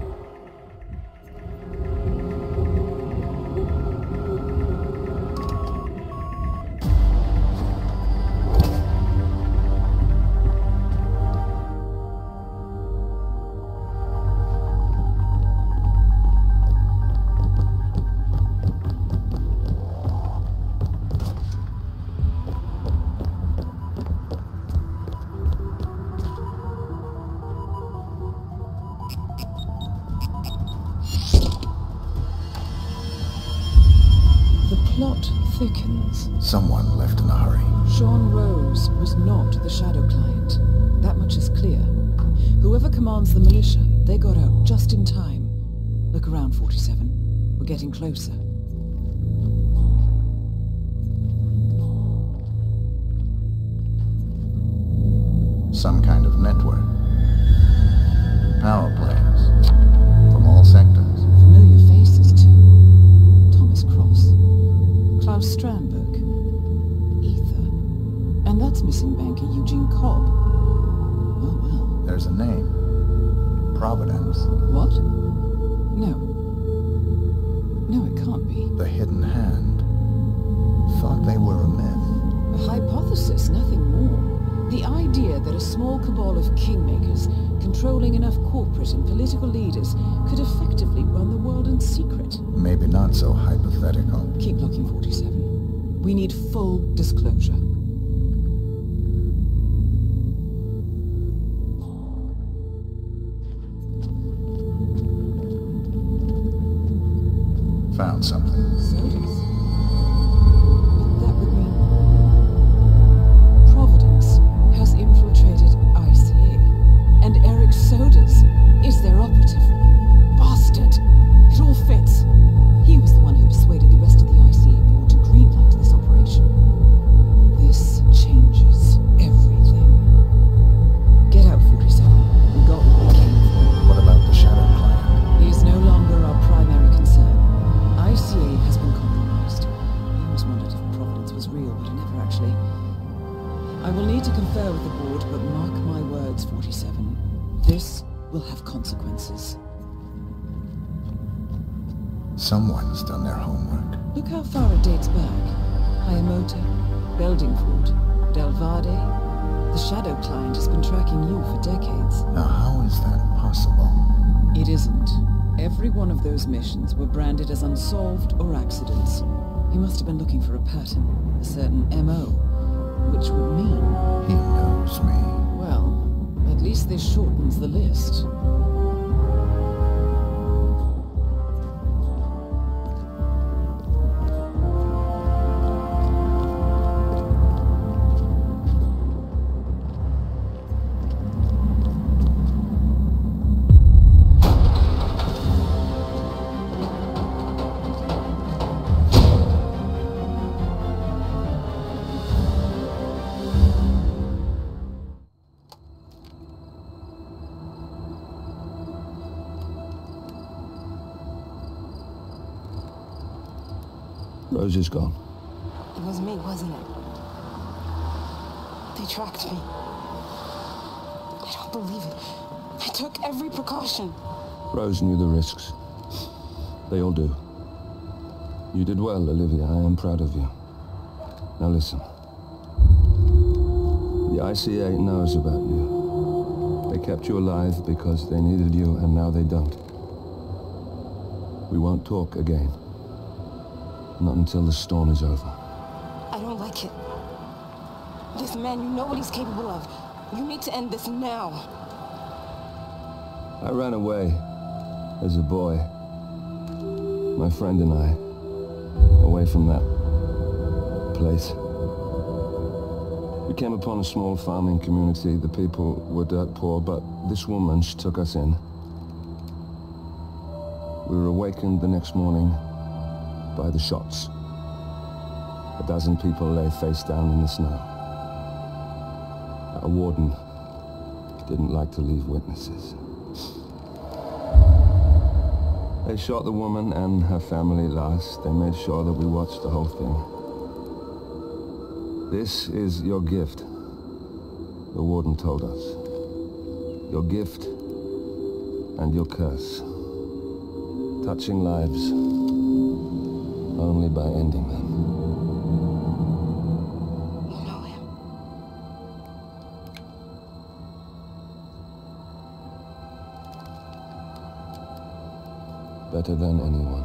Thickens. Someone left in a hurry. Sean Rose was not the Shadow Client. That much is clear. Whoever commands the militia, they got out just in time. Look around, forty-seven. We're getting closer. Some kind of network. Power planes. From all sectors. Familiar faces, too. Thomas Cross. Klaus Strandberg, Ether, and that's missing banker Eugene Cobb. Oh well. There's a name. Providence. What? No. No, it can't be. The Hidden Hand. Thought they were a myth. A hypothesis, nothing more. The idea that a small cabal of kingmakers, controlling enough corporate and political leaders, could effectively run the world in secret. Maybe not so hypothetical. Keep looking, forty-seven. We need full disclosure. Found something. Soders? That would mean Providence has infiltrated I C A, and Eric Soders is their operative. Bastard! It all fits. He was the one who persuaded the rest of the I C A board to greenlight this operation. This changes everything. Get out, forty-seven. We got what we came for. What about the Shadow Client? He is no longer our primary concern. I C A has been compromised. I always wondered if Providence was real, but I never actually... I will need to confer with the board, but mark my words, forty-seven. This will have consequences. Someone's done their homework. Look how far it dates back. Hayamoto, Beldingford, Delvade. The Shadow Client has been tracking you for decades. Now how is that possible? It isn't. Every one of those missions were branded as unsolved or accidents. He must have been looking for a pattern, a certain M O, which would mean... He knows me. Well, at least this shortens the list. Rose is gone. It was me, wasn't it? They tracked me. I don't believe it. I took every precaution. Rose knew the risks. They all do. You did well, Olivia. I am proud of you. Now listen. The I C A knows about you. They kept you alive because they needed you, and now they don't. We won't talk again. Not until the storm is over. I don't like it. This man, you know what he's capable of. You need to end this now. I ran away as a boy. My friend and I. Away from that place. We came upon a small farming community. The people were dirt poor, but this woman, she took us in. We were awakened the next morning by the shots. A dozen people lay face down in the snow. Our warden didn't like to leave witnesses. They shot the woman and her family last. They made sure that we watched the whole thing. This is your gift, the warden told us. Your gift and your curse. Touching lives only by ending them. You know him. Better than anyone.